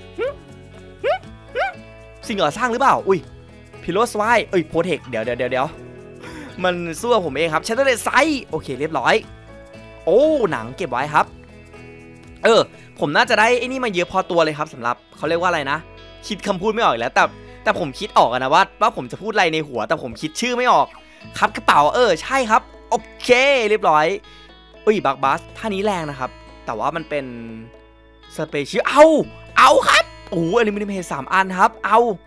สิ่งก่อสร้างหรือเปล่าอุ้ยพิโลสไวเอ้ยโปรเทคเดี๋ยวเดี๋ยวเดี๋ยวมันสู้ผมเองครับแชทเตอร์เดซไซโอเคเรียบร้อยโอ้หนังเก็บไว้ครับเออผมน่าจะได้ไอ้นี่มาเยอะพอตัวเลยครับสำหรับเขาเรียกว่าอะไรนะคิดคำพูดไม่ออกแล้วแต่แต่ผมคิดออกนะว่าว่าผมจะพูดอะไรในหัวแต่ผมคิดชื่อไม่ออกครับกระเป๋าเออใช่ครับโอเคเรียบร้อยอุ้ยบักบัสท่านี้แรงนะครับแต่ว่ามันเป็นสเปเชียลเอาเอาครับโอ้อลูมิเนียมเพจสามอันครับเอา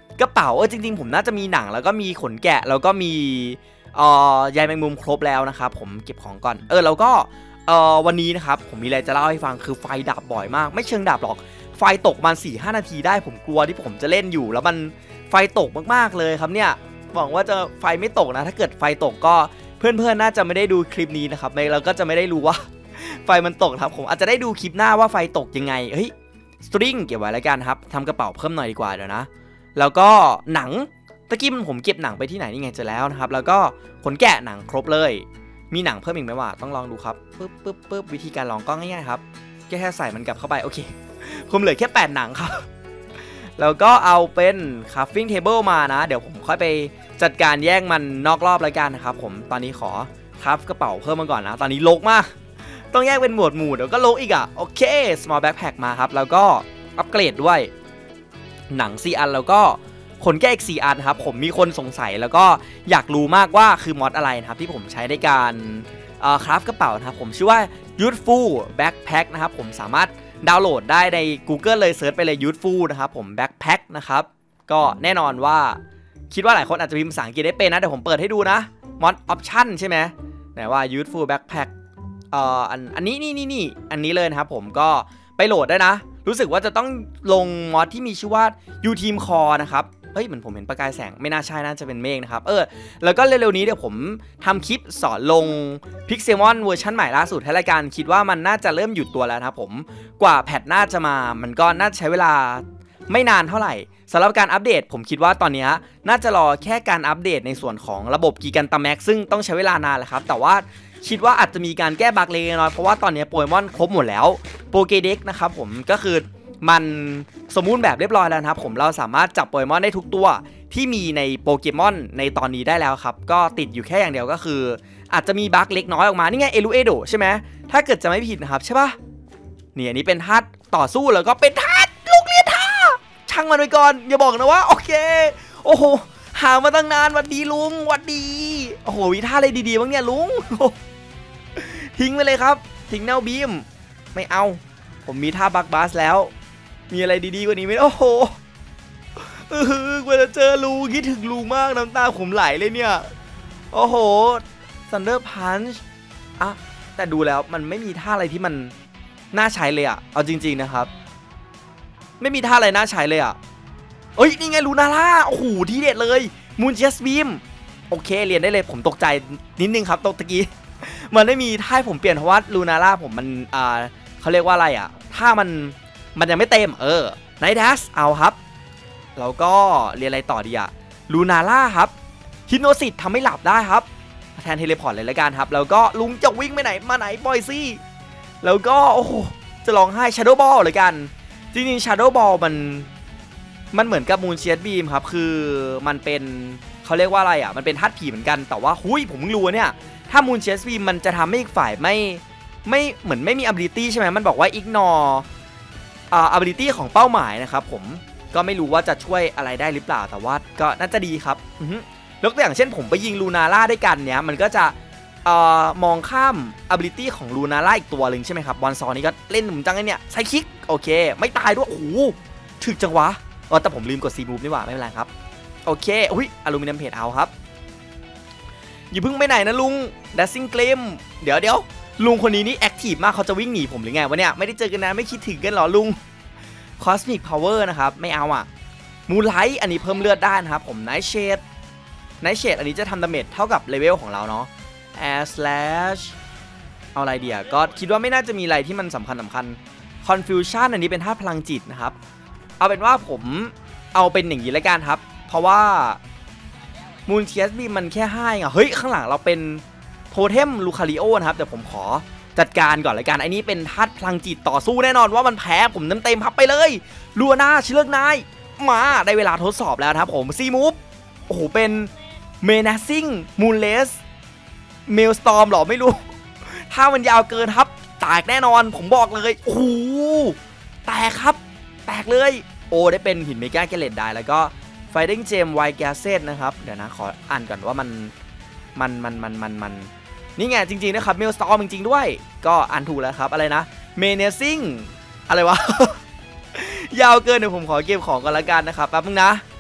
กระเป๋าเออจริงๆผมน่าจะมีหนังแล้วก็มีขนแกะแล้วก็มีเอ่อใยแมงมุมครบแล้วนะครับผมเก็บของก่อนเออแล้วก็เอ่อวันนี้นะครับผมมีอะไรจะเล่าให้ฟังคือไฟดับบ่อยมากไม่เชิงดับหรอกไฟตกมา สี่ห้า นาทีได้ผมกลัวที่ผมจะเล่นอยู่แล้วมันไฟตกมากๆเลยครับเนี่ยหวังว่าจะไฟไม่ตกนะถ้าเกิดไฟตกก็เพื่อนๆน่าจะไม่ได้ดูคลิปนี้นะครับแล้วก็จะไม่ได้รู้ว่าไฟมันตกครับผมอาจจะได้ดูคลิปหน้าว่าไฟตกยังไงเฮ้ยสตริงเก็บไว้แล้วกันครับทำกระเป๋าเพิ่มหน่อยดีกว่าเดี๋ยวนะแล้วก็หนังตะกี้ผมเก็บหนังไปที่ไหนนี่ไงเจอแล้วนะครับแล้วก็ขนแกะหนังครบเลยมีหนังเพิ่มอีกไหมวะต้องลองดูครับปึ๊บปึ๊บปึ๊บวิธีการลองก็ง่ายๆครับแค่แค่ใส่มันกลับเข้าไปโอเคผมเหลือแค่แปดหนังครับแล้วก็เอาเป็นคัฟฟิ้งเทเบิลมานะเดี๋ยวผมค่อยไปจัดการแย่งมันนอกรอบแล้วกันนะครับผมตอนนี้ขอคัฟกระเป๋าเพิ่มมาก่อนนะตอนนี้รกมากต้องแยกเป็นหมวดหมู่เดี๋ยวก็รกอีกอ่ะโอเค small backpack มาครับแล้วก็อัปเกรดด้วยหนังสี่อันแล้วก็ขนแกะอีกสี่อันครับผมมีคนสงสัยแล้วก็อยากรู้มากว่าคือมอดอะไรนะครับที่ผมใช้ในการคราฟกระเป๋านะครับผมชื่อว่า Youthful Backpack นะครับผมสามารถดาวน์โหลดได้ใน Google เลยเซิร์ชไปเลย Youthful นะครับผม Backpack นะครับก็แน่นอนว่าคิดว่าหลายคนอาจจะพิมพ์ภาษาอังกฤษได้เป็นนะเดี๋ยวผมเปิดให้ดูนะ Mod Option ใช่ไหมไหนว่า Youthful Backpack เอ่ออันอันนี้นี่นี่นี่อันนี้เลยนะครับผมก็ไปโหลดได้นะรู้สึกว่าจะต้องลงมอดที่มีชื่อว่า U-Team Core นะครับเฮ้ยเหมือนผมเห็นประกายแสงไม่น่าใช่น่าจะเป็นเมฆนะครับเออแล้วก็เร็วๆนี้เดี๋ยวผมทำคลิปสอนลง Pixelmon เวอร์ชันใหม่ล่าสุดให้รายการคิดว่ามันน่าจะเริ่มหยุดตัวแล้วนะครับผมกว่าแพทน่าจะมามันก็น่าจะใช้เวลาไม่นานเท่าไหร่สำหรับการอัปเดตผมคิดว่าตอนนี้น่าจะรอแค่การอัปเดตในส่วนของระบบกีกันตาแม็กซึ่งต้องใช้เวลานานแหละครับแต่ว่าคิดว่าอาจจะมีการแก้บั๊กเล็กน้อยเพราะว่าตอนนี้โปเกมอนครบหมดแล้วโปเกเด็กนะครับผมก็คือมันสมบูรณ์แบบเรียบร้อยแล้วนะครับผมเราสามารถจับโปเกมอนได้ทุกตัวที่มีในโปเกมอนในตอนนี้ได้แล้วครับก็ติดอยู่แค่อย่างเดียวก็คืออาจจะมีบั๊กเล็กน้อยออกมานี่ไงเอลูเอโดใช่ไหมถ้าเกิดจะไม่ผิดนะครับใช่ปะเนี่ยอันนี้เป็นธาตุต่อสู้แล้วก็เป็นธาตุลูกเรียนท่าช่างมันไปก่อนอย่าบอกนะว่าโอเคโอ้โหหามาตั้งนานวัดดีลุงวัดดีโอ้โหวิท่าอะไรดีๆบ้างเนี่ยลุงทิ้งไปเลยครับทิ้งแนวบีมไม่เอาผมมีท่าบักบัสแล้วมีอะไรดีๆกว่านี้ไหมโอ้โหเออเวลาเจอลุงคิดถึงลุงมากน้ำตาผมไหลเลยเนี่ยโอ้โห Thunder Punch อ่ะแต่ดูแล้วมันไม่มีท่าอะไรที่มันน่าใช้เลยอ่ะเอาจริงๆนะครับไม่มีท่าอะไรน่าใช้เลยอ่ะเอ้ยนี่ไงลูนาร่าโอ้โหที่เด็ดเลยมูนเจสบีมโอเคเรียนได้เลยผมตกใจนิดนึงครับตกตะกี้มันไม่มีท่าผมเปลี่ยนเพราะว่าลูนาร่าผมมันอ่าเขาเรียกว่าอะไรอ่ะถ้ามันมันยังไม่เต็มเออไนท์ดัสเอาครับแล้วก็เรียนอะไรต่อดีอ่ะลูนาร่าครับฮิโนซิตทำให้หลับได้ครับแทนเทเลพอร์ตเลยละกันครับแล้วก็ลุงจะวิ่งไปไหนมาไหนปล่อยสิแล้วก็โอ้โหจะลองให้ Shadow Ball เลยกันจริงๆ Shadow Ball มันมันเหมือนกับมูนเชียร์บีมครับคือมันเป็นเขาเรียกว่าอะไรอ่ะมันเป็นธาตุผีเหมือนกันแต่ว่าหุยผมเพิ่งรู้เนี่ยถ้ามูนเชียร์บีมมันจะทำให้อีกฝ่ายไม่ไม่เหมือนไม่มี ability ใช่ไหมมันบอกว่า ignore อ่า ability ของเป้าหมายนะครับผมก็ไม่รู้ว่าจะช่วยอะไรได้หรือเปล่าแต่ว่าก็น่าจะดีครับยกตัวอย่างเช่นผมไปยิงลูนาร่าด้วยกันเนี้ยมันก็จะเอ่อมองข้าม ability ของลูนาร่าอีกตัวหนึ่งใช่ไหมครับบอลซอนี่ก็เล่นหนุ่มจังเลยเนี่ยไซคิกโอเคไม่ตายด้วยโอ้โหถึกจังวะเออแต่ผมลืมกดซีมูฟนี่หว่าไม่เป็นไรครับโอเคอุ้ยอลูมิเนียมเพจเอาครับอย่าเพิ่งไปไหนนะลุงดัซซิ่งเกลมเดี๋ยวเดี๋ยวลุงคนนี้นี่แอคทีฟมากเขาจะวิ่งหนีผมหรือไงวะเนี่ยไม่ได้เจอกันนานไม่คิดถึงกันหรอลุงคอสมิกพาวเวอร์นะครับไม่เอาอ่ะมูไลท์อันนี้เพิ่มเลือดได้นะครับผมไนท์เชดไนท์เชดอันนี้จะทำดาเมจเท่ากับเลเวลของเราเนาะแอร์สแลชเอาอะไรเดียก็คิดว่าไม่น่าจะมีอะไรที่มันสำคัญสำคัญคอนฟิวชั่นอันนี้เป็นธาตุพลังจิตนะครับเอาเป็นว่าผมเอาเป็นอย่างนี้แล้วกันครับเพราะว่ามูนเชียสบีมันแค่ให้อ่ะเฮ้ยข้างหลังเราเป็นโทเทมลูคาริโอนะครับเดี๋ยวผมขอจัดการก่อนเลยกันไอ้นี้เป็นธาตุพลังจิตต่อสู้แน่นอนว่ามันแพ้ผมเต็มเต็มพับไปเลยลัวหน้าเชือกนายมาได้เวลาทดสอบแล้วครับผมซีมูฟโอ้โหเป็นเมนัสซิ่งมูนเลสเมลสตอมหรอไม่รู้ถ้ามันยาวเกินครับแตกแน่นอนผมบอกเลยโอ้โหแตกครับแตกเลยโอ้ได้เป็นหินเมกาเกเลตได้แล้วก็ไฟดิ้งเจมไวแกสเซตนะครับเดี๋ยวนะขออ่านก่อนว่ามันมันมันมันมันมันนี่ไงจริงๆนะครับเมลสตอมจริงๆด้วยก็อ่านถูกแล้วครับอะไรนะเมเนซิ่งอะไรวะ ยาวเกินเดี๋ยวผมขอเก็บของก่อนละกันนะครับแป๊บนึงนะ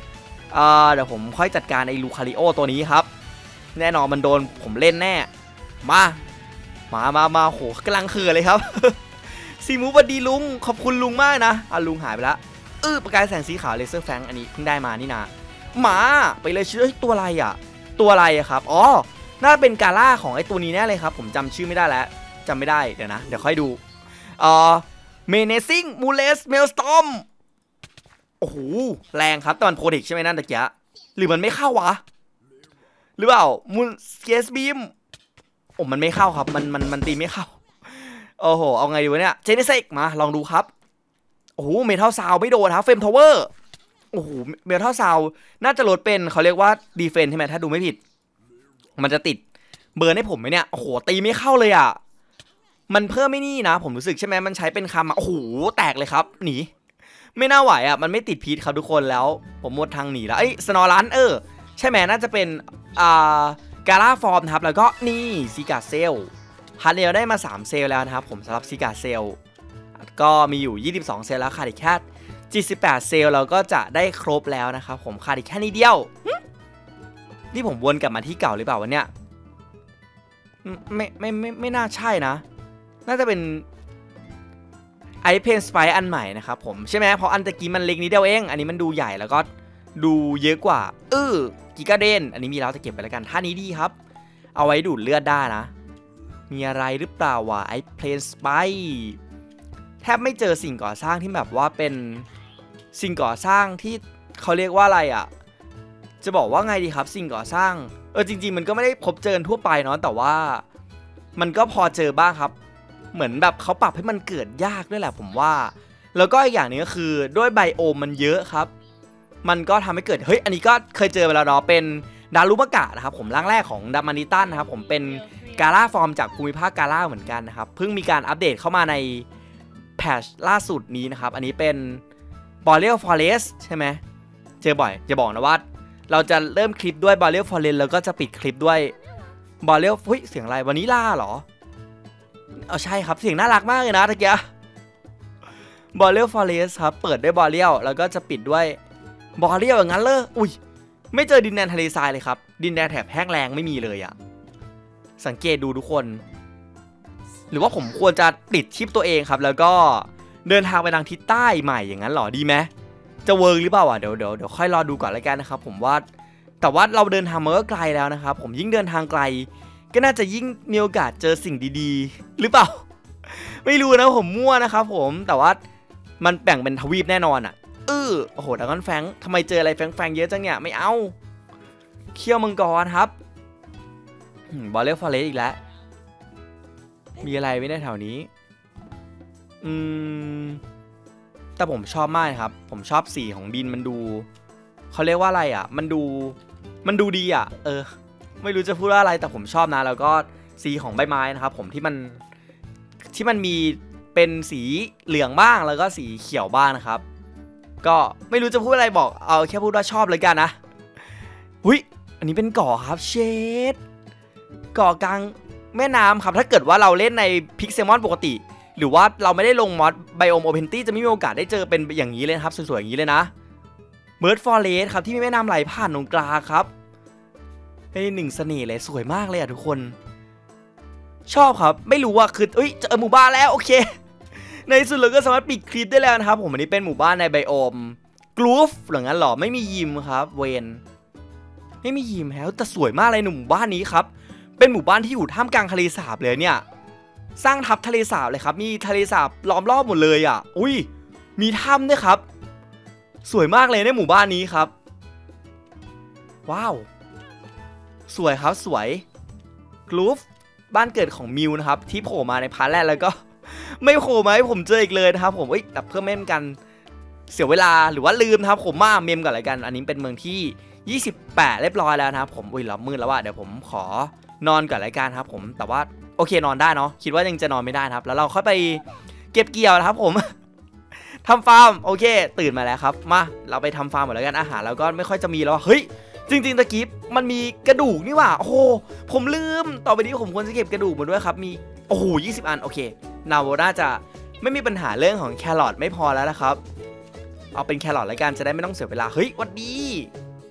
เอ่อเดี๋ยวผมค่อยจัดการไอ้ลูคาริโอตัวนี้ครับแน่นอนมันโดนผมเล่นแน่มามามามาโหกำลังเขื่อเลยครับ ซีมูบัดดีลุงขอบคุณลุงมากนะอ่ะลุงหายไปแล้วเออประกายแสงสีขาวเลเซอร์แฟงอันนี้เพิ่งได้มานี่นะมาไปเลยชื่อตัวอะไรอ่ะตัวอะไรอะครับอ๋อน่าเป็นกาล่าของไอ้ตัวนี้แน่เลยครับผมจำชื่อไม่ได้แล้วจำไม่ได้เดี๋ยวนะเดี๋ยวค่อยดูเอ่อเมเนซิ่งมูเลสเมลสตอมโอ้โหแรงครับตอนโปรเทคใช่ไหมนั่นตะเกียหรือมันไม่เข้าวะหรือเปล่ามูลเกสบีมโอ้มันไม่เข้าครับมันมันมันตีไม่เข้าโอ้โหเอาไงดีวะเนี่ยเจเนเซกมาลองดูครับโอ้โหเมทัลซาวไม่โดนครับเฟมทาวเวอร์โอ้โหเมทัลซาวน่าจะลดเป็นเขาเรียกว่าดีเฟนใช่ไหมถ้าดูไม่ผิดมันจะติดเบิร์นให้ผมไหมเนี่ยโอ้โหตีไม่เข้าเลยอ่ะมันเพิ่มไม่นี่นะผมรู้สึกใช่ไหมมันใช้เป็นคำโอ้โหแตกเลยครับหนีไม่น่าไหวอ่ะมันไม่ติดพีทครับทุกคนแล้วผมหมดทางหนีแล้วไอ้สนอรันเออใช่ไหมน่าจะเป็นอ่ากาล่าฟอร์มนะครับแล้วก็นี่ซิกาเซลฮันเนลได้มาสามเซลแล้วนะครับผมสำหรับซิกาเซลก็มีอยู่ยี่สิบสองเซลแล้วขาดอีกแค่สี่สิบแปดเซลเราก็จะได้ครบแล้วนะครับผมขาดอีกแค่นิดเดียวนี่ผมวนกลับมาที่เก่าหรือเปล่าวะเนี่ยไม่ไม่ไม่ไม่น่าใช่นะน่าจะเป็นไอเพนสไปอันใหม่นะครับผมใช่ไหมเพราะอันตะกี้มันเล็กนิดเดียวเองอันนี้มันดูใหญ่แล้วก็ดูเยอะกว่าเออกิกาเดนอันนี้มีแล้วจะเก็บไปแล้วกันท่านี้ดีครับเอาไว้ดูดเลือดได้นะมีอะไรหรือเปล่าวะไอเพนสไปแทบไม่เจอสิ่งก่อสร้างที่แบบว่าเป็นสิ่งก่อสร้างที่เขาเรียกว่าอะไรอ่ะจะบอกว่าไงดีครับสิ่งก่อสร้างเออจริงๆมันก็ไม่ได้พบเจอทั่วไปเนาะแต่ว่ามันก็พอเจอบ้างครับเหมือนแบบเขาปรับให้มันเกิดยากด้วยแหละผมว่าแล้วก็อีกอย่างนึงก็คือด้วยไบโอมมันเยอะครับมันก็ทำให้เกิดเฮ้ยอันนี้ก็เคยเจอไปแล้วเนาะเป็นดารุมะกะนะครับผมร่างแรกของดามานิตันนะครับผมเป็นกาล่าฟอร์มจากภูมิภาคกาล่าเหมือนกันนะครับเพิ่งมีการอัปเดตเข้ามาในแพทช์ล่าสุดนี้นะครับอันนี้เป็นบอลเลลฟอเรสใช่ไหมเจอบ่อยจะบอกนะว่าเราจะเริ่มคลิปด้วยบอลเลลฟอเรสแล้วก็จะปิดคลิปด้วยบอลเลลเฮ้ยเสียงอะไรวานิล่าเหรอเอาใช่ครับเสียงน่ารักมากเลยนะตะเกียบอลเลลฟอเรสครับเปิดด้วยบอลเลลแล้วก็จะปิดด้วยบอลเลลอย่างนั้นเลยอุ้ยไม่เจอดินแดนทะเลทรายเลยครับดินแดนแถบแห้งแล้งไม่มีเลยอะสังเกตดูทุกคนหรือว่าผมควรจะติดชิปตัวเองครับแล้วก็เดินทางไปทางทิศใต้ใหม่อย่างนั้นหรอดีไหมจะเวิร์กหรือเปล่าอ่ะเดี๋ยวเดี๋ยวเดี๋ยวค่อยรอดูก่อนแล้วกันนะครับผมว่าแต่ว่าเราเดินทางมาก็ไกลแล้วนะครับผมยิ่งเดินทางไกลก็น่าจะยิ่งมีโอกาสเจอสิ่งดีๆหรือเปล่าไม่รู้นะผมมั่วนะครับผมแต่ว่ามันแบ่งเป็นทวีปแน่นอนอ่ะเออโอ้โหดังนั้นแฟงทำไมเจออะไรแฟงๆเยอะจังเนี่ยไม่เอาเขี้ยวมังกรครับบอลเลฟอเรสอีกแล้วมีอะไรไว้ในแถวนี้อืมแต่ผมชอบมากครับผมชอบสีของดินมันดูเขาเรียกว่าอะไรอ่ะมันดูมันดูดีอ่ะเออไม่รู้จะพูดว่าอะไรแต่ผมชอบนะแล้วก็สีของใบไม้นะครับผมที่มันที่มันมีเป็นสีเหลืองบ้างแล้วก็สีเขียวบ้างนะครับก็ไม่รู้จะพูดอะไรบอกเอาแค่พูดว่าชอบเลยกันนะอุ้ยอันนี้เป็นเกาะครับเชดเกาะกลางแม่น้ำครับถ้าเกิดว่าเราเล่นในพิกเซมอนปกติหรือว่าเราไม่ได้ลงมอดไบโอมโอเพนตี้จะไม่มีโอกาสได้เจอเป็นอย่างนี้เลยครับสวยๆอย่างนี้เลยนะเบิร์ดฟอเรสครับที่มีแม่น้ำไหลผ่านตรงกลางครับเป็นหนึ่งเสน่ห์เลยสวยมากเลยอ่ะทุกคนชอบครับไม่รู้ว่าคือเอ้ยเจอหมู่บ้านแล้วโอเคในสุดเราก็สามารถปิดคลิปได้แล้วนะครับผมอันนี้เป็นหมู่บ้านในไบโอมกรูฟหรืองั้นหรอไม่มียิมครับเวนไม่มียิมแล้วแต่สวยมากเลยหนุ่มบ้านนี้ครับเป็นหมู่บ้านที่อยู่ท่ามกลางทะเลสาบเลยเนี่ยสร้างทับทะเลสาบเลยครับมีทะเลสาบล้อมรอบหมดเลยอ่ะอุ้ยมีถ้ำด้วยครับสวยมากเลยในหมู่บ้านนี้ครับว้าวสวยครับสวยกรูฟบ้านเกิดของมิวนะครับที่โผล่มาในพาร์ทแรกแล้วก็ไม่โผล่มาให้ผมเจออีกเลยนะครับผมเอ้ยแต่เพื่อไม่เป็นกันเสียเวลาหรือว่าลืมนะครับผมมาเมมก่อนเลยกันอันนี้เป็นเมืองที่ยี่สิบแปดเรียบร้อยแล้วนะครับผมอุ้ยหลับมืดแล้วว่ะเดี๋ยวผมขอนอนก่อนรายการครับผมแต่ว่าโอเคนอนได้เนาะคิดว่ายังจะนอนไม่ได้ครับแล้วเราค่อยไปเก็บเกี่ยวนะครับผมทำฟาร์มโอเคตื่นมาแล้วครับมาเราไปทำฟาร์มหมดแล้วกันอาหารแล้วก็ไม่ค่อยจะมีแล้วเฮ้ยจริงๆตะกี้มันมีกระดูกนี่หว่าโอ้โหผมลืมต่อไปนี้ผมควรจะเก็บกระดูกมาด้วยครับมีโอ้โหยี่สิบอันโอเคนาโวน่าจะไม่มีปัญหาเรื่องของแครอทไม่พอแล้วนะครับเอาเป็นแครอทแล้วกันจะได้ไม่ต้องเสียเวลาเฮ้ยวัดดี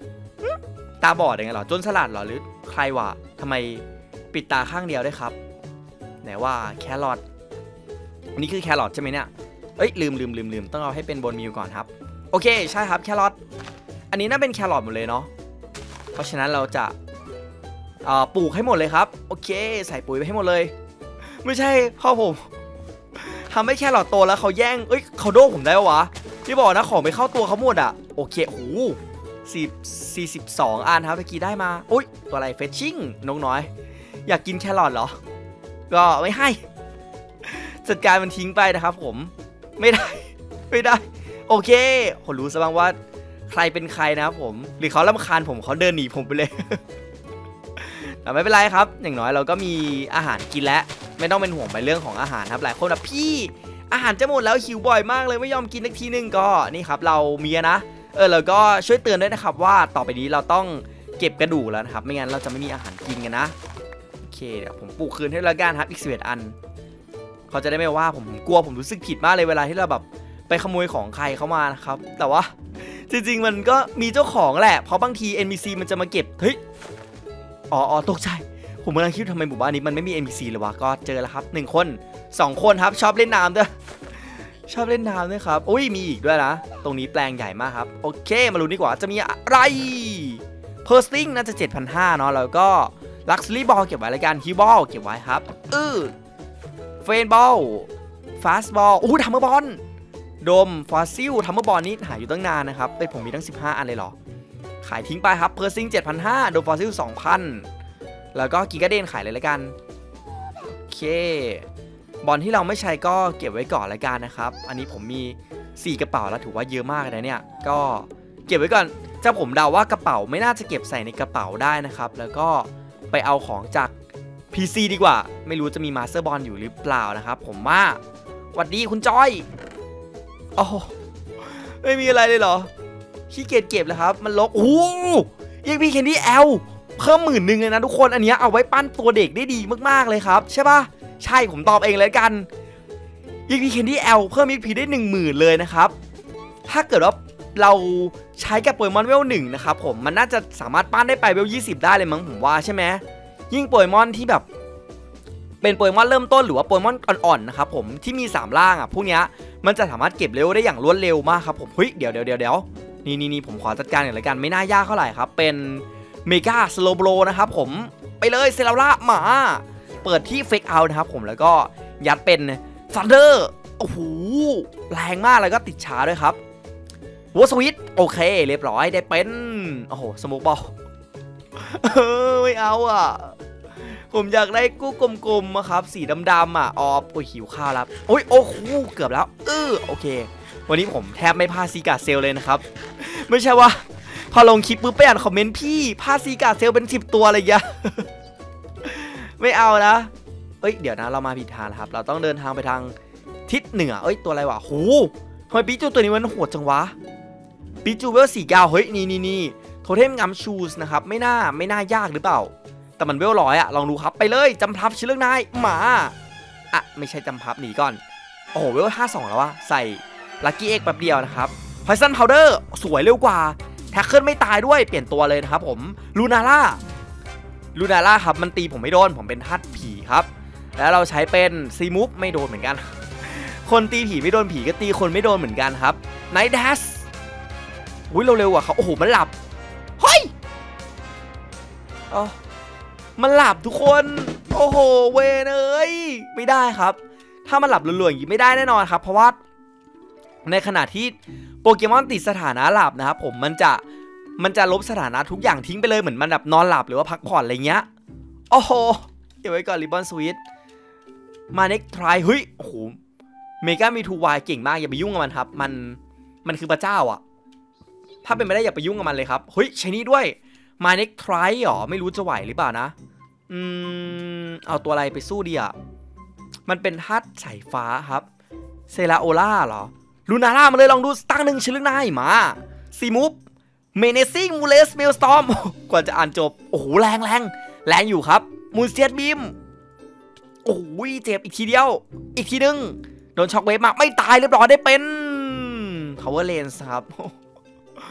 ตาบอดยังไงหรอจนสลัดหรอหรือใครวะทำไมปิดตาข้างเดียวได้ครับไหนว่าแครอทอันนี้คือแครอทใช่ไหมเนี่ยเอ้ยลืมลืมลืมลืมต้องเอาให้เป็นบนมิวก่อนครับโอเคใช่ครับแครอทอันนี้น่าเป็นแครอทหมดเลยเนาะเพราะฉะนั้นเราจะปลูกให้หมดเลยครับโอเคใส่ปุ๋ยไปให้หมดเลยไม่ใช่พ่อผมทำให้แครอทโตแล้วเขาแย่งเอ้ยเขาโดนผมได้ปะวะพี่บอกนะของไปเข้าตัวเขาหมดอ่ะโอเคโอ้สี่สี่สิบสองอันครับเมื่อกี้ได้มาอุ้ยตัวอะไรเฟชชิ่งนกน้อยอยากกินแครอทเหรอก็ไม่ให้จัดการมันทิ้งไปนะครับผมไม่ได้ไม่ได้โอเคผมรู้ซะบ้างว่าใครเป็นใครนะครับผมหรือเขารำคาญผมเขาเดินหนีผมไปเลยแต่ไม่เป็นไรครับอย่างน้อยเราก็มีอาหารกินแล้วไม่ต้องเป็นห่วงไปเรื่องของอาหารครับหลายคนแบบพี่อาหารจะหมดแล้วหิวบ่อยมากเลยไม่ยอมกินสักทีนึงก็นี่ครับเรามีนะเออแล้วก็ช่วยเตือนด้วยนะครับว่าต่อไปนี้เราต้องเก็บกระดูกแล้วนะครับไม่งั้นเราจะไม่มีอาหารกินกันนะโอเคเดี๋ยวผมปลูกคืนให้แล้วกันครับอีกสิบเอ็ดอันเขาจะได้ไม่ว่าผมกลัวผมรู้สึกผิดมากเลยเวลาที่เราแบบไปขโมยของใครเข้ามานะครับแต่ว่าจริงๆมันก็มีเจ้าของแหละเพราะบางที เอ็น พี ซี มันจะมาเก็บเฮ้ยอ๋ออ๋อตกใจผมกำลังคิดทำไมหมู่บ้านนี้มันไม่มี เอ็น พี ซี เลยวะก็เจอแล้วครับหนึ่งคนสองคนครับชอบเล่นน้ำด้วยชอบเล่นน้ำด้วยครับอุ้ยมีอีกด้วยนะตรงนี้แปลงใหญ่มากครับโอเคมาลุ้นดีกว่าจะมีอะไรเพอร์สติ้งน่าจะ เจ็ดพันห้าร้อย เนาะแล้วก็ลักซ์ลี่บอลเก็บไว้รายการฮิวบอลเก็บไว้ครับเออเฟนบอลฟาสบอลอู้ทัมเมอร์บอลโดมฟอสซิลทัมเมอร์บอลนี่หาอยู่ตั้งนานนะครับแต่ผมมีตั้งสิบห้าอันเลยเหรอขายทิ้งไปครับเพอร์ซิง เจ็ดพันห้าร้อย โดมฟอสซิล สองพัน แล้วก็กิกาเดนขายเลยละกันโอเคบอลที่เราไม่ใช้ก็เก็บไว้ก่อนละกันนะครับอันนี้ผมมีสี่กระเป๋าแล้วถือว่าเยอะมากนะเนี่ยก็เก็บไว้ก่อนจะผมเดาว่ากระเป๋าไม่น่าจะเก็บใส่ในกระเป๋าได้นะครับแล้วก็ไปเอาของจาก พี ซี ดีกว่าไม่รู้จะมีมาสเตอร์บอลอยู่หรือเปล่านะครับผมว่าสวัสดีคุณจอยโอ้ไม่มีอะไรเลยเหรอขี้เกียจเก็บแล้วครับมันลกโอ้ยังมีแคนดี้แอลเพิ่มหมื่นหนึ่งเลยนะทุกคนอันนี้เอาไว้ปั้นตัวเด็กได้ดีมากๆเลยครับใช่ปะใช่ผมตอบเองเลยกันยังมีแคนดี้แอลเพิ่ม อี พี ได้หนึ่งหมื่นเลยนะครับถ้าเกิดว่าเราใช้กับโปเกมอนเวลหนึ่งนะครับผมมันน่าจะสามารถปั้นได้ไปเวลยี่สิบได้เลยมั้งผมว่าใช่ไหมยิ่งโปเกมอนที่แบบเป็นโปเกมอนเริ่มต้นหรือว่าโปเกมอนอ่อนๆนะครับผมที่มีสามร่างอ่ะพวกเนี้ยมันจะสามารถเก็บเร็วได้อย่างรวดเร็วมากครับผมเฮ้ยเดี๋ยวเดี๋ยวเดี๋ยวเดี๋ยวนี่นี่นี่ผมขอจัดการอย่างไรกันไม่น่ายากเท่าไหร่ครับเป็นเมกาสโลโบนะครับผมไปเลยเซราล่าหมาเปิดที่เฟกเอาท์นะครับผมแล้วก็ยัดเป็นซันเดอร์โอ้โหแรงมากแล้วก็ติดช้าด้วยครับวอสวิตโอเคเรียบร้อยได้เป็นโอ้โหสโมกบอลไม่เอาอ่ะผมอยากได้กู้กลมๆครับสีดำๆอ่ะออโอ้ยหิวข้าวแล้วโอ้ยโอ้โหเกือบแล้วเออโอเควันนี้ผมแทบไม่พลาดซีการ์ดเซลเลยนะครับไม่ใช่ว่าพอลงคลิปปุ๊บไปอ่านคอมเมนต์พี่พลาดซีการ์ดเซลเป็นสิบตัวอะไรอย่างเงี้ยไม่เอานะเอ้ยเดี๋ยวนะเรามาผิดทางแล้วครับเราต้องเดินทางไปทางทิศเหนือเอ้ยตัวอะไรวะโหทำไมปิจูตัวนี้มันโหดจังวะปิจูเวลสี่เก้าเฮ้ยนี่นี่นี่โทเทมงัมชูสนะครับไม่น่าไม่น่ายากหรือเปล่าแต่มันเวลร้อยอะลองดูครับไปเลยจำพับชื่อเรื่องนายหมาอะไม่ใช่จำพับหนีก่อนโอ้โหเวลห้าสองแล้ววะใส่ลัคกี้เอ็กแป๊บเดียวนะครับไพซันพาวเดอร์สวยเร็วกว่าแท็กเกิลไม่ตายด้วยเปลี่ยนตัวเลยนะครับผมลูนาร่าลูนาร่าครับมันตีผมไม่โดนผมเป็นธาตุผีครับแล้วเราใช้เป็นซีมูฟไม่โดนเหมือนกันคนตีผีไม่โดนผีก็ตีคนไม่โดนเหมือนกันครับไนท์แดชอุ้ยเร็วๆอ่ะเขาโอ้โหมันหลับเฮ้ยอ๋อมันหลับทุกคนโอ้โหเวนเอ้ยไม่ได้ครับถ้ามันหลับรัวๆอย่างนี้ไม่ได้แน่นอนครับเพราะว่าในขณะที่โปเกมอนติดสถานะหลับนะครับผมมันจะมันจะลบสถานะทุกอย่างทิ้งไปเลยเหมือนมันแบบนอนหลับหรือว่าพักผ่อนอะไรเงี้ยโอ้โหเดี๋ยวไว้ก่อนริบบอนสวิตมาเน็กทรายเฮ้ยโอ้โหเมกามีทูวายเก่งมากอย่าไปยุ่งกับมันครับมันมันคือพระเจ้าอ่ะถ้าเป็นไม่ได้อย่าไปยุ่งกับมันเลยครับเฮ้ยใช้นี่ด้วยมาเน็กทรายหรอไม่รู้จะไหวหรือเปล่านะอืมเอาตัวอะไรไปสู้ดีอ่ะมันเป็นธาตุสายฟ้าครับเซราโอล่าเหรอลูนาร่ามาเลยลองดูตั้งหนึ่งชื่อเรื่องนายมาซีมูฟเมเนซิ่งมูเลสเมลสตอมกว่าจะอ่านจบโอ้โหแรงแรงแรงอยู่ครับมูนเซียดบีมโอ้ยเจ็บอีกทีเดียวอีกทีนึงโดนช็อคเวฟมาไม่ตายเรียบร้อยได้เป็น Power Lens ครับ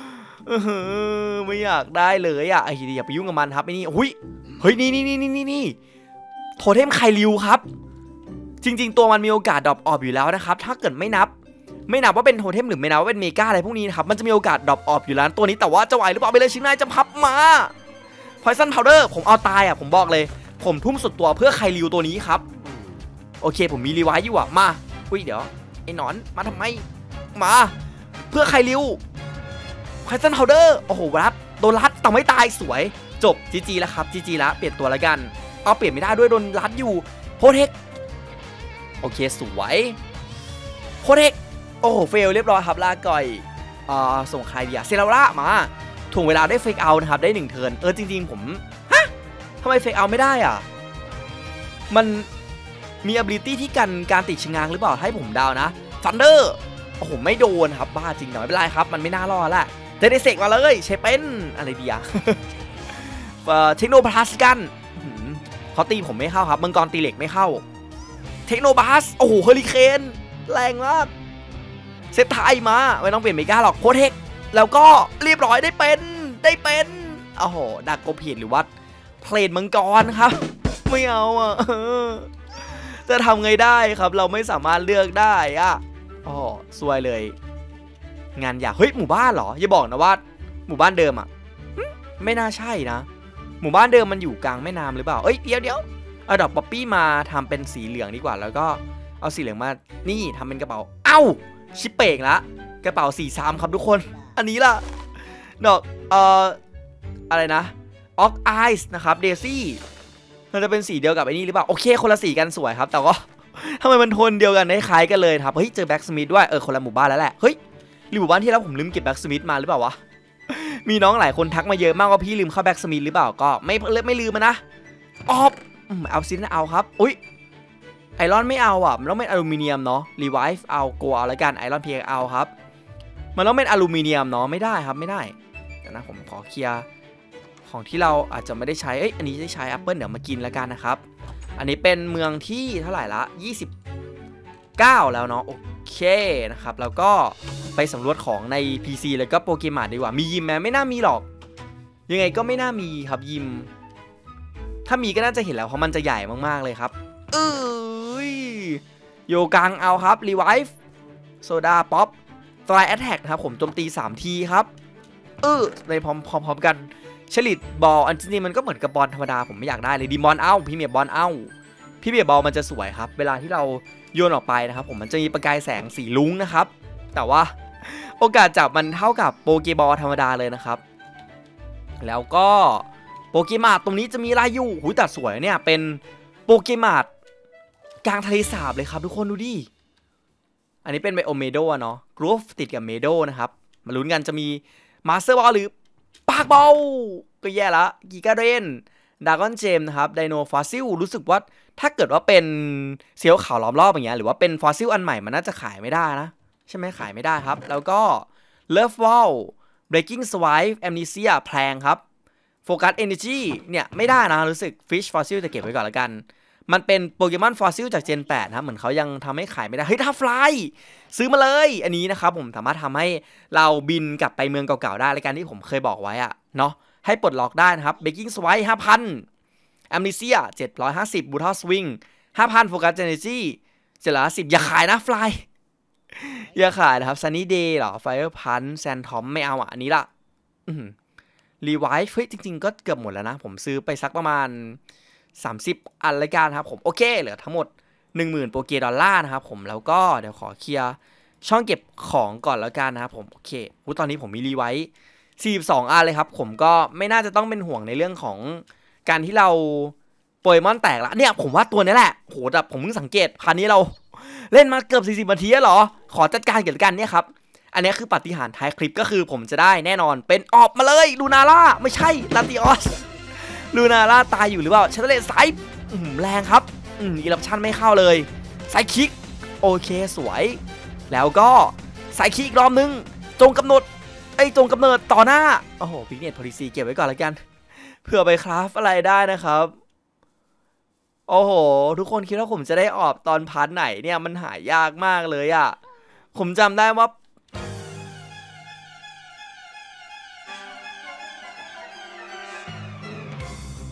เออไม่อยากได้เลยอ่ะไอ้อย่าไปยุ่งกับมันครับไอ้นี่หุ้ยเฮ้ยนี่นี่นี่นี่นี่โทเทมไคลิวครับจริงๆตัวมันมีโอกาสดรอปออฟอยู่แล้วนะครับถ้าเกิดไม่นับไม่นับว่าเป็นโทเทมหรือไม่นับว่าเป็นเมกาอะไรพวกนี้นะครับมันจะมีโอกาสดรอปออฟอยู่แล้วตัวนี้แต่ว่าจะไหวหรือเปล่าไปเลยชิงนายจะพับมาพอยซันพาวเดอร์ผมเอาตายอ่ะผมบอกเลยผมทุ่มสุดตัวเพื่อไคลิวตัวนี้ครับโอเคผมมีรีไวซ์อยู่อ่ะมาอุ้ยเดี๋ยวไอ้หนอนมาทำไมมาเพื่อไคลิวพอยซันพาวเดอร์โอ้โหรัดโดนรัดแต่ไม่ตายสวยจบจีจีแล้วครับจีจีแล้วเปลี่ยนตัวแล้วกันเอาเปลี่ยนไม่ได้ด้วยโดนรัดอยู่โพเทคโอเคสวยโพเทคโอ้โหเฟลเรียบร้อยครับลาก่อยอ่าส่งใครดีอะเซราร่ามาถ่วงเวลาได้เฟกเอานะครับได้หนึ่งเทิร์นเออจริงๆผมฮะทำไมเฟกเอาไม่ได้อ่ะมันมี ability ที่กันการติดชิงงางหรือเปล่าให้ผมเดานะฟันเดอร์โอ้โหไม่โดนครับบ้าจริงหน่อยไม่เป็นไรครับมันไม่น่ารอดละจะได้เสกมาเลยเชเป็นอะไรดีอะเทคโนพลัสกันเขาตีผมไม่เข้าครับมังกรตีเหล็กไม่เข้าเทคโนบาสโอ้โหเฮอริเคนแรงมากเซตไทยมาไม่ต้องเปลี่ยนเมกาหรอกโพเทคแล้วก็เรียบร้อยได้เป็นได้เป็นโอ้โหดักโกพีดหรือว่าเพลนมังกรครับไม่เอาอ่ะจะทำไงได้ครับเราไม่สามารถเลือกได้อ่ะอ๋อซวยเลยงานอยากเฮ้ยหมู่บ้านเหรออย่าบอกนะว่าหมู่บ้านเดิมอ่ะไม่น่าใช่นะหมู่บ้านเดิมมันอยู่กลางแม่น้ำหรือเปล่าเอ้ยเดี๋ยวเดี๋ยวเอาดอกป๊อปปี้มาทำเป็นสีเหลืองดีกว่าแล้วก็เอาสีเหลืองมานี่ทำเป็นกระเป๋าเอ้าชิปเป่งละกระเป๋าสีซ้ำครับทุกคนอันนี้ล่ะดอกเอ่ออะไรนะออกไอส์นะครับเดซี่มันจะเป็นสีเดียวกับไอ้นี่หรือเปล่าโอเคคนละสีกันสวยครับแต่ก็ทำไมมันโทนเดียวกันคล้ายกันเลยครับเฮ้ยเจอแบ็กสมิธด้วยเออคนละหมู่บ้านแล้วแหละเฮ้ยหรือหมู่บ้านที่แล้วผมลืมเก็บแบ็กสมิธมาหรือเปล่าวะมีน้องหลายคนทักมาเยอะมากว่าพี่ลืมเข้าแบ็กสมิธหรือเปล่าก็ไม่เลิกไม่ลืมนะออฟเอาซินเอาครับอุ้ยไอรอนไม่เอาอ่ะมันต้องเป็นอลูมิเนียมเนาะรีไวฟ์เอาโกเอาแล้วกันไอรอนเพียงเอาครับมันต้องเป็นอลูมิเนียมเนาะไม่ได้ครับไม่ได้เดี๋ยวนะผมขอเคลียร์ของที่เราอาจจะไม่ได้ใช้เอ้ยอันนี้ได้ใช้แอปเปิลเดี๋ยวมากินแล้วกันนะครับอันนี้เป็นเมืองที่เท่าไหร่ละยี่สิบเก้าแล้วเนาะโอเคนะครับแล้วก็ไปสำรวจของใน พี ซี แล้วก็โปเกมอนดีกว่ามียิมไหมไม่น่ามีหรอกยังไงก็ไม่น่ามีครับยิมถ้ามีก็น่าจะเห็นแล้วเพราะมันจะใหญ่มากๆเลยครับเอ้ยโยกังเอาครับรีไวฟ์โซดาป๊อปฟลายแอทแทกนะครับผมโจมตีสามทีครับเออในพร้อมๆกันฉลิดบอลอันนี้มันก็เหมือนกับบอลธรรมดาผมไม่อยากได้เลยดีมอนเอ้าพี่เมียบอลเอ้าพี่เมียบอลมันจะสวยครับเวลาที่เราโยนออกไปนะครับผมมันจะมีประกายแสงสีลุ้งนะครับแต่ว่าโอกาสจับมันเท่ากับโปเกบอลธรรมดาเลยนะครับแล้วก็โปเกมอนตรงนี้จะมีลายอยู่หูแต่สวยเนี่ยเป็นโปเกมอนกลางทะเลสาบเลยครับทุกคนดูดิอันนี้เป็นไบโอเมโดเนาะกรูฟติดกับเมโดนะครับมาลุ้นกันจะมีมาสเตอร์บอลหรือปากบอลก็แย่ละกิกาเรนดากอนเจมนะครับไดโนฟอสซิลรู้สึกว่าถ้าเกิดว่าเป็นเซียวขาวล้อมรอบอย่างเงี้ยหรือว่าเป็นฟอสซิลอันใหม่มันน่าจะขายไม่ได้นะใช่ไหมขายไม่ได้ครับแล้วก็เลิฟวอลเบรกกิ้งสวายแอมนิเซียแพลงครับโฟกัสเอเนจีเนี่ยไม่ได้นะรู้สึกฟิชฟอสซิลจะเก็บไว้ก่อนละกันมันเป็นโปเกมอนฟอสซิลจากเจนแปดนะเหมือนเขายังทำให้ขายไม่ได้เฮ้ยถ้าฟลายซื้อมาเลยอันนี้นะครับผมสามารถทำให้เราบินกลับไปเมืองเก่าๆได้รายการที่ผมเคยบอกไว้อะเนาะให้ปลดล็อกได้นะครับเบกกิ้งสไวท์ห้าพันแอมนิเซียเจ็ดร้อยห้าสิบบูทอสวิงห้าพันโฟกัสเจเนจี้เจ็ดร้อยห้าสิบอย่าขายนะฟลายอย่าขายนะครับซันนี่เดย์หรอไฟเออร์พันแซนทอมไม่เอาอ่ะอันนี้ละรีไวฟ์เฮ้ยจริงๆก็เกือบหมดแล้วนะผมซื้อไปสักประมาณสามสิบอันรายการครับผมโอเคเหลือทั้งหมด หนึ่งหมื่น โปเกดอลลาร์นะครับผมแล้วก็เดี๋ยวขอเคลียร์ช่องเก็บของก่อนแล้วกันนะครับผมโอเคตอนนี้ผมมีรีไวท์สี่สิบสองอันเลยครับผมก็ไม่น่าจะต้องเป็นห่วงในเรื่องของการที่เราโปเกมอนแตกละเนี่ยผมว่าตัวนี้แหละโหแต่ผมเพิ่งสังเกตพันนี้เราเล่นมาเกือบสี่สิบนาทีแล้วเหรอขอจัดการเกี่ยวกับกันเนี่ยครับอันนี้คือปาฏิหาริย์ท้ายคลิปก็คือผมจะได้แน่นอนเป็นออกมาเลยลูนาร่าไม่ใช่ลาติออสลูนาร่าตายอยู่หรือเปล่าชัตเตอร์เลสไซด์แรงครับอืมอีลัปชั่นไม่เข้าเลยไซคิกโอเคสวยแล้วก็ไซคิกอีกรอบนึงจงกำหนดไอ้จงกำเนิดต่อหน้าโอ้โหพิกเนตพอลิซีเก็บไว้ก่อนแล้วกันเผื่อไปคราฟอะไรได้นะครับโอ้โหทุกคนคิดว่าผมจะได้ออกตอนพาร์ทไหนเนี่ยมันหายากมากเลยอะผมจำได้ว่า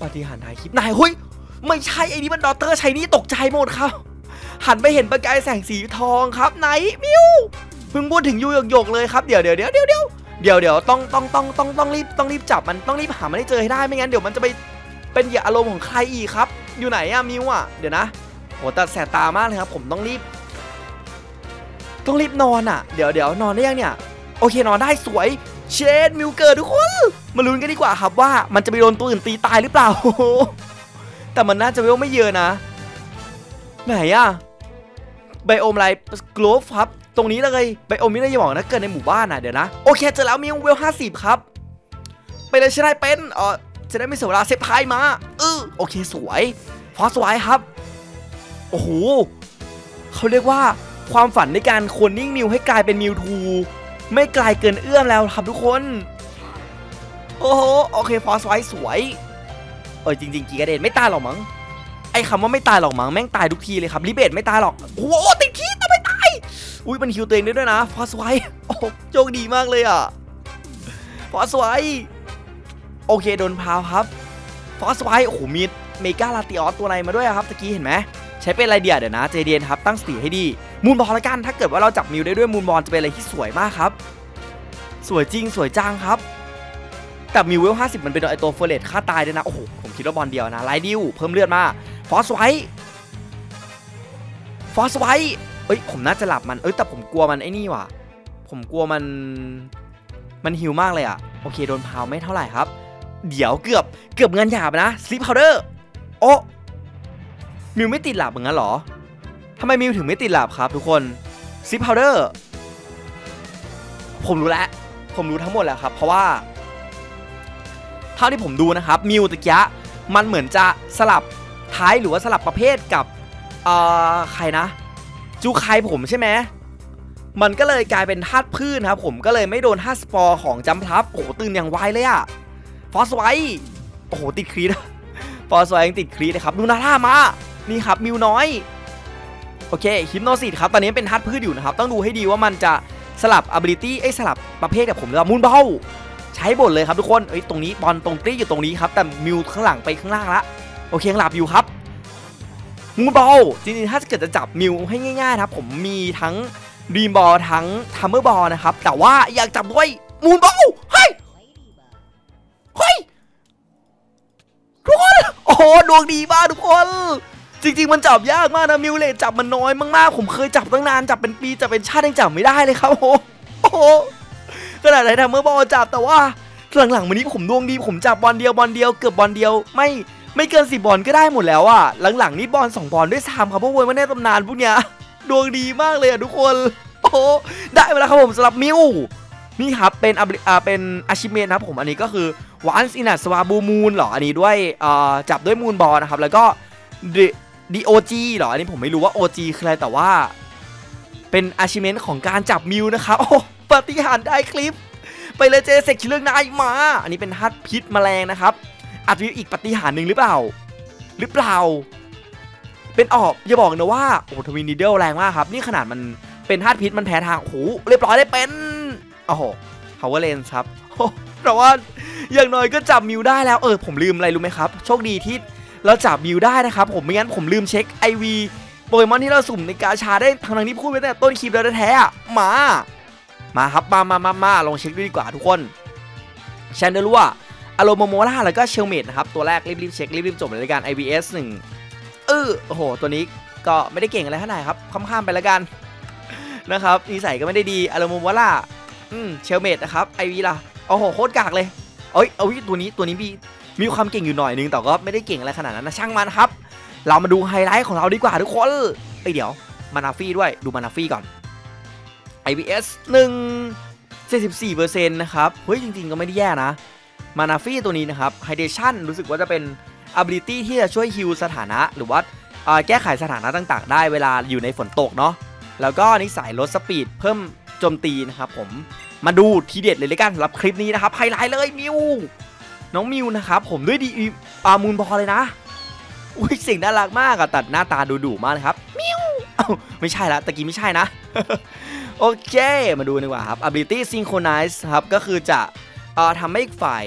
ปาฏิหาริย์ถ่ายคลิปนายเฮ้ยไม่ใช่ไอ้นี่มันดอเตอร์ชัยนี่ตกใจหมดครับหันไปเห็นประกายแสงสีทองครับไหนมิวเพิ่งพูดถึงยูหยกๆเลยครับเดี๋ยวเดี๋ยวเดี๋ยวเดี๋ยวเดี๋ยวเดี๋ยวเดี๋ยวต้องต้องต้องต้องต้องรีบต้องรีบจับมันต้องรีบหามันให้เจอให้ได้ไม่งั้นเดี๋ยวมันจะไปเป็นเหยื่ออารมณ์ของใครอีกครับอยู่ไหนอะมิวอะเดี๋ยวนะโหแต่แสบตามากเลยครับผมต้องรีบต้องรีบนอนอะเดี๋ยวเดี๋ยวนอนได้ยังเนี่ยโอเคนอนได้สวยเชดมิวเกิดทุกคนมาลุ้นกันดีกว่าครับว่ามันจะไปโดนตัวอื่นตีตายหรือเปล่าแต่มันน่าจะเวลไม่เยอะนะไหนอะไบโอมอะไรกลฟครับตรงนี้เลยไบโอมนี่ได้ยังบอกนะเกิดในหมู่บ้านนะเดี๋ยวนะโอเคเจอแล้วมิวเวลห้าสิบครับไปเลยใช่ไหมเป็นเออจะได้ไม่เสียเวลาเซฟไทม์มาเออโอเคสวยฟอสไวครับโอ้โหเขาเรียกว่าความฝันในการโคลนนิ่งมิวให้กลายเป็นมิวทูไม่ไกลเกินเอื้อมแล้วครับทุกคนโอ้โหโอเคฟอสไวสวยเออจริงๆกีกระเด็นไม่ตายหรอกมั้งไอ้คำว่าไม่ตายหรอกมั้งแม่งตายทุกทีเลยครับลิเบตไม่ตายหรอกโอ้โหติดขี้ทำไมตายอุ้ยมันฮิวตัวเองได้ด้วยนะฟอสไวโอ้โชคดีมากเลยอ่ะฟอสไวโอเคโดนพาวครับฟอสไวโอ้โหมีเมกาลาติออสตัวไหนมาด้วยครับตะกี้เห็นไหมใช้เป็นอะไรเดียเดี๋ยวนะเจเดียนครับตั้งสติให้ดีมูนบอลละกันถ้าเกิดว่าเราจับมิวได้ด้วยมูนบอลจะเป็นอะไรที่สวยมากครับสวยจริงสวยจังครับแต่มิวเวลห้าสิบมันเป็นไอตัวเฟอร์เรตฆ่าตายด้วยนะโอ้โหผมคิดว่าบอลเดียวนะไลดิวเพิ่มเลือดมาฟอสไวฟอสไวเอ้ยผมน่าจะหลับมันเอ้ยแต่ผมกลัวมันไอ้นี่ว่ะผมกลัวมันมันหิวมากเลยอ่ะโอเคโดนพาวไม่เท่าไหร่ครับเดี๋ยวเกือบเกือบเงินหยาบนะสลิปพาวเดอร์โอ้มิวไม่ติดหลับเหมือนกันหรอทำไมมิวถึงไม่ติดหลับครับทุกคนสลิปพาวเดอร์ผมรู้แล้วผมรู้ทั้งหมดแล้วครับเพราะว่าเท่าที่ผมดูนะครับมิวตะกี้มันเหมือนจะสลับท้ายหรือว่าสลับประเภทกับเอ่อใครนะจูไคผมใช่ไหมมันก็เลยกลายเป็นธาตุพืชครับผมก็เลยไม่โดนธาตุสปอร์ของจัมพลับโอ้โหตื่นอย่างไวเลยอะฟอสไวโอ้โหติดครีดฟอสไวยังติดครีดเลยครับดูนาท่ามานี่ครับมิวน้อยโอเคฮิปโนซิสครับตอนนี้เป็นธาตุพืชอยู่นะครับต้องดูให้ดีว่ามันจะสลับ ability ไอ้สลับประเภทกับผมหรือเปล่ามูนเบลใช้บทเลยครับทุกคนเอ้ยตรงนี้บอลตรงตี้อยู่ตรงนี้ครับแต่มิวข้างหลังไปข้างล่างละโอเคยังหลับอยู่ครับมูนบอลจริงๆถ้าเกิดจะจับมิวให้ง่ายๆครับผมมีทั้งดีมบอลทั้งทัมเมอร์บอลนะครับแต่ว่าอยากจับด้วยมูนบอลเฮ้ยเฮ้ยทุกคนโอ้โหดวงดีมากทุกคนจริงๆมันจับยากมากนะมิวเลตจับมันน้อยมากๆผมเคยจับตั้งนานจับเป็นปีจับเป็นชาติยังจับไม่ได้เลยครับโอ้โหขนาดไหนทัมเมอร์บอลจับแต่ว่าหลังๆวันนี้ผมดวงดีผมจับบอลเดียวบอลเดียวเกือบบอลเดียวไม่ไม่เกินสิบบอลก็ได้หมดแล้วอ่ะหลังๆนี้บอลสองบอลด้วยซ้ำครับเพราะว่ามันได้ตำนานพวกเนี้ยดวงดีมากเลยอ่ะทุกคนโอ้โหได้เวลาครับผมสำหรับมิวนี่ครับเป็นอ่าเป็นอาชิเมนครับผมอันนี้ก็คือ once in a swabu moon หรออันนี้ด้วยอ่าจับด้วยมูนบอลนะครับแล้วก็ดี โอ จี หรออันนี้ผมไม่รู้ว่า โอ จี คืออะไรแต่ว่าเป็นอาชิเมนของการจับมิวนะครับโอ้ปฏิหารได้คลิปไปเลยเจเซกคิลเลอร์นายมาอันนี้เป็นธาตุพิษแมลงนะครับอาจจะมีอีกปฏิหารหนึ่งหรือเปล่าหรือเปล่าเป็นออกอย่าบอกนะว่าโอ้ทวินนิดเดิลแรงมากครับนี่ขนาดมันเป็นธาตุพิษมันแพ้ทางโอ้โหเรียบร้อยได้เป็นโอ้โหพาวเวอร์เลนส์ครับแต่ว่าอย่างน้อยก็จับมิวได้แล้วเออผมลืมอะไรรู้ไหมครับโชคดีที่เราจับมิวได้นะครับผมไม่งั้นผมลืมเช็ค ไอ วี โปเกมอนที่เราสุ่มในกาชาได้ทางทางที่พูดไปตั้งแต่ต้นคลิปแล้วแท้ๆมามาครับมามามามาลองเช็คดูดีกว่าทุกคนแชนเดอร์ลัวอารมณ์โมโมล่าแล้วก็เชลเมดนะครับตัวแรกรีบๆเช็ครีบๆจบเลยในการ ไอ วี เอส หนึ่งเออโอ้โหตัวนี้ก็ไม่ได้เก่งอะไรเท่าไหร่ครับข้ามๆไปแล้วกันนะครับนิสัยก็ไม่ได้ดีอารมณ์โมโมล่าอืมเชลเมดนะครับ ไอ วี ล่ะโอ้โหโคตรกากเลยเอ้ยเอาตัวนี้ตัวนี้มีมีความเก่งอยู่หน่อยนึงแต่ก็ไม่ได้เก่งอะไรขนาดนั้นนะช่างมันครับเรามาดูไฮไลท์ของเราดีกว่าทุกคนเอ้ยเดี๋ยวมานาฟี่ด้วยดูมานาฟี่ก่อน ไอ วี เอส หนึ่ง เจ็ดสิบสี่เปอร์เซ็นต์ นะครับเฮ้ยจริงๆก็ไม่ได้แย่นะมานาฟี่ตัวนี้นะครับไฮเดชั่นรู้สึกว่าจะเป็น ability ที่จะช่วยฮิลสถานะหรือว่าแก้ไขสถานะต่างๆได้เวลาอยู่ในฝนตกเนาะแล้วก็นิสัยลดสปีดเพิ่มโจมตีนะครับผมมาดูทีเด็ดเลยเลยกันสำหรับคลิปนี้นะครับไฮไลท์เลยมิวน้องมิวนะครับผมด้วยดีอามูนบอลเลยนะอุ้ยเสียงน่ารักมากอะตัดหน้าตาดุดุมากเลยครับมิวไม่ใช่ละตะกี้ไม่ใช่นะ โอเคมาดูดีกว่าครับ ability synchronize ครับก็คือจะเอ่อทำให้อีกฝ่ายต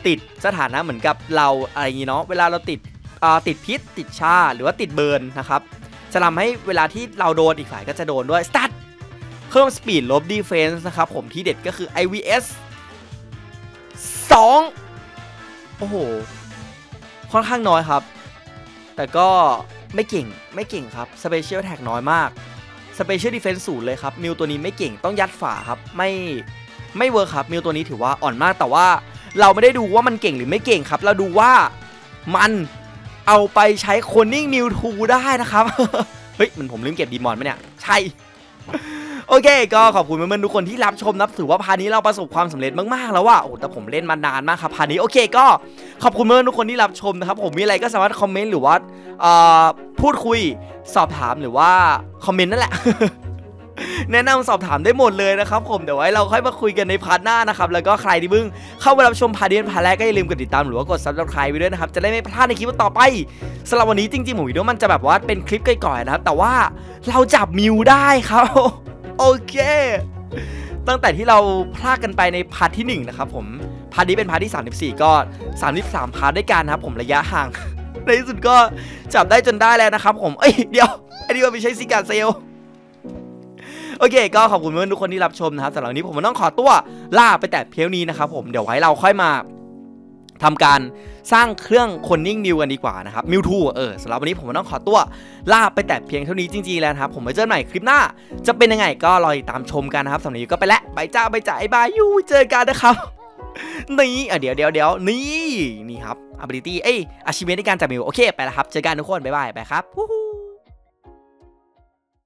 ติดสถานะเหมือนกับเราอะไรอย่างงี้เนาะเวลาเราติดติดพิษติดชาหรือว่าติดเบิร์นนะครับจะทำให้เวลาที่เราโดนอีกฝ่ายก็จะโดนด้วยสตาร์ทเพิ่มสปีดลบดีเฟนส์นะครับผมที่เด็ดก็คือ ไอ วี เอส สอง โอ้โหค่อนข้างน้อยครับแต่ก็ไม่เก่งไม่เก่งครับ Special Attack น้อยมาก Special Defense ศูนย์เลยครับมิวตัวนี้ไม่เก่งต้องยัดฝาครับไม่ไม่เวิร์คครับมิวตัวนี้ถือว่าอ่อนมากแต่ว่าเราไม่ได้ดูว่ามันเก่งหรือไม่เก่งครับเราดูว่ามันเอาไปใช้โคนิ่งมิวทูได้นะครับ เฮ้ยมันผมลืมเก็บดีมอนไหมเนี่ยใช่โอเคก็ขอบคุณเพื่อนๆทุกคนที่รับชมนะถือว่าพาร์ทนี้เราประสบความสำเร็จมากๆแล้วว่ะโอ้แต่ผมเล่นมานานมากครับพาร์ทนี้โอเคก็ขอบคุณเพื่อนๆทุกคนที่รับชมนะครับผมมีอะไรก็สามารถคอมเมนต์หรือว่าพูดคุยสอบถามหรือว่าคอมเมนต์นั่นแหละ แนะนำสอบถามได้หมดเลยนะครับผมเดี๋ยวไว้เราค่อยมาคุยกันในพาร์ทหน้านะครับแล้วก็ใครที่เพิ่งเข้ามารับชมพาร์ทนี้พาร์ทแรกก็อย่าลืมกดติดตามหรือว่ากด ซับสไครบ์ ไว้ด้วยนะครับจะได้ไม่พลาดในคลิปต่อไปสำหรับวันนี้จริงๆผมวิดีโอมันจะแบบว่าเป็นคลิปก่อยๆนะครับแต่ว่าเราจับมิวได้ครับโอเคตั้งแต่ที่เราพลาดกันไปในพาร์ทที่หนึ่งนะครับผมพาร์ทนี้เป็นพาร์ทที่สามสิบสี่ก็สามสิบสามพาร์ทด้วยกันนะครับผมระยะห่าง ในที่สุดก็จับได้จนได้แล้วนะครับผมเอ้ยเดี๋ยวไอ้นี่มันไม่ใช่ซิกาเซลโอเคก็ขอบคุณเพื่อนทุกคนที่รับชมนะครับสำหรับวันนี้ผมต้องขอตัวลาไปแต่เพียงนี้นะครับผมเดี๋ยวไว้เราค่อยมาทำการสร้างเครื่องคนนิ่งมิวกันดีกว่านะครับมิวทูเออสำหรับวันนี้ผมต้องขอตัวลาไปแต่เพียงเท่านี้จริงๆแล้วครับผมไว้เจอกันใหม่คลิปหน้าจะเป็นยังไงก็รอติดตามชมกันนะครับสำหรับวันนี้ก็ไปแล้วบายจ้าบายจ้าบายยูเจอกันนะครับนี่อ่ะเดี๋ยวเดี๋ยวเดี๋ยวนี่นี่ครับ ability เอ้ย achievement ในการจับมิวโอเคไปแล้วครับเจอกันทุกคนบ๊ายบายไปครับ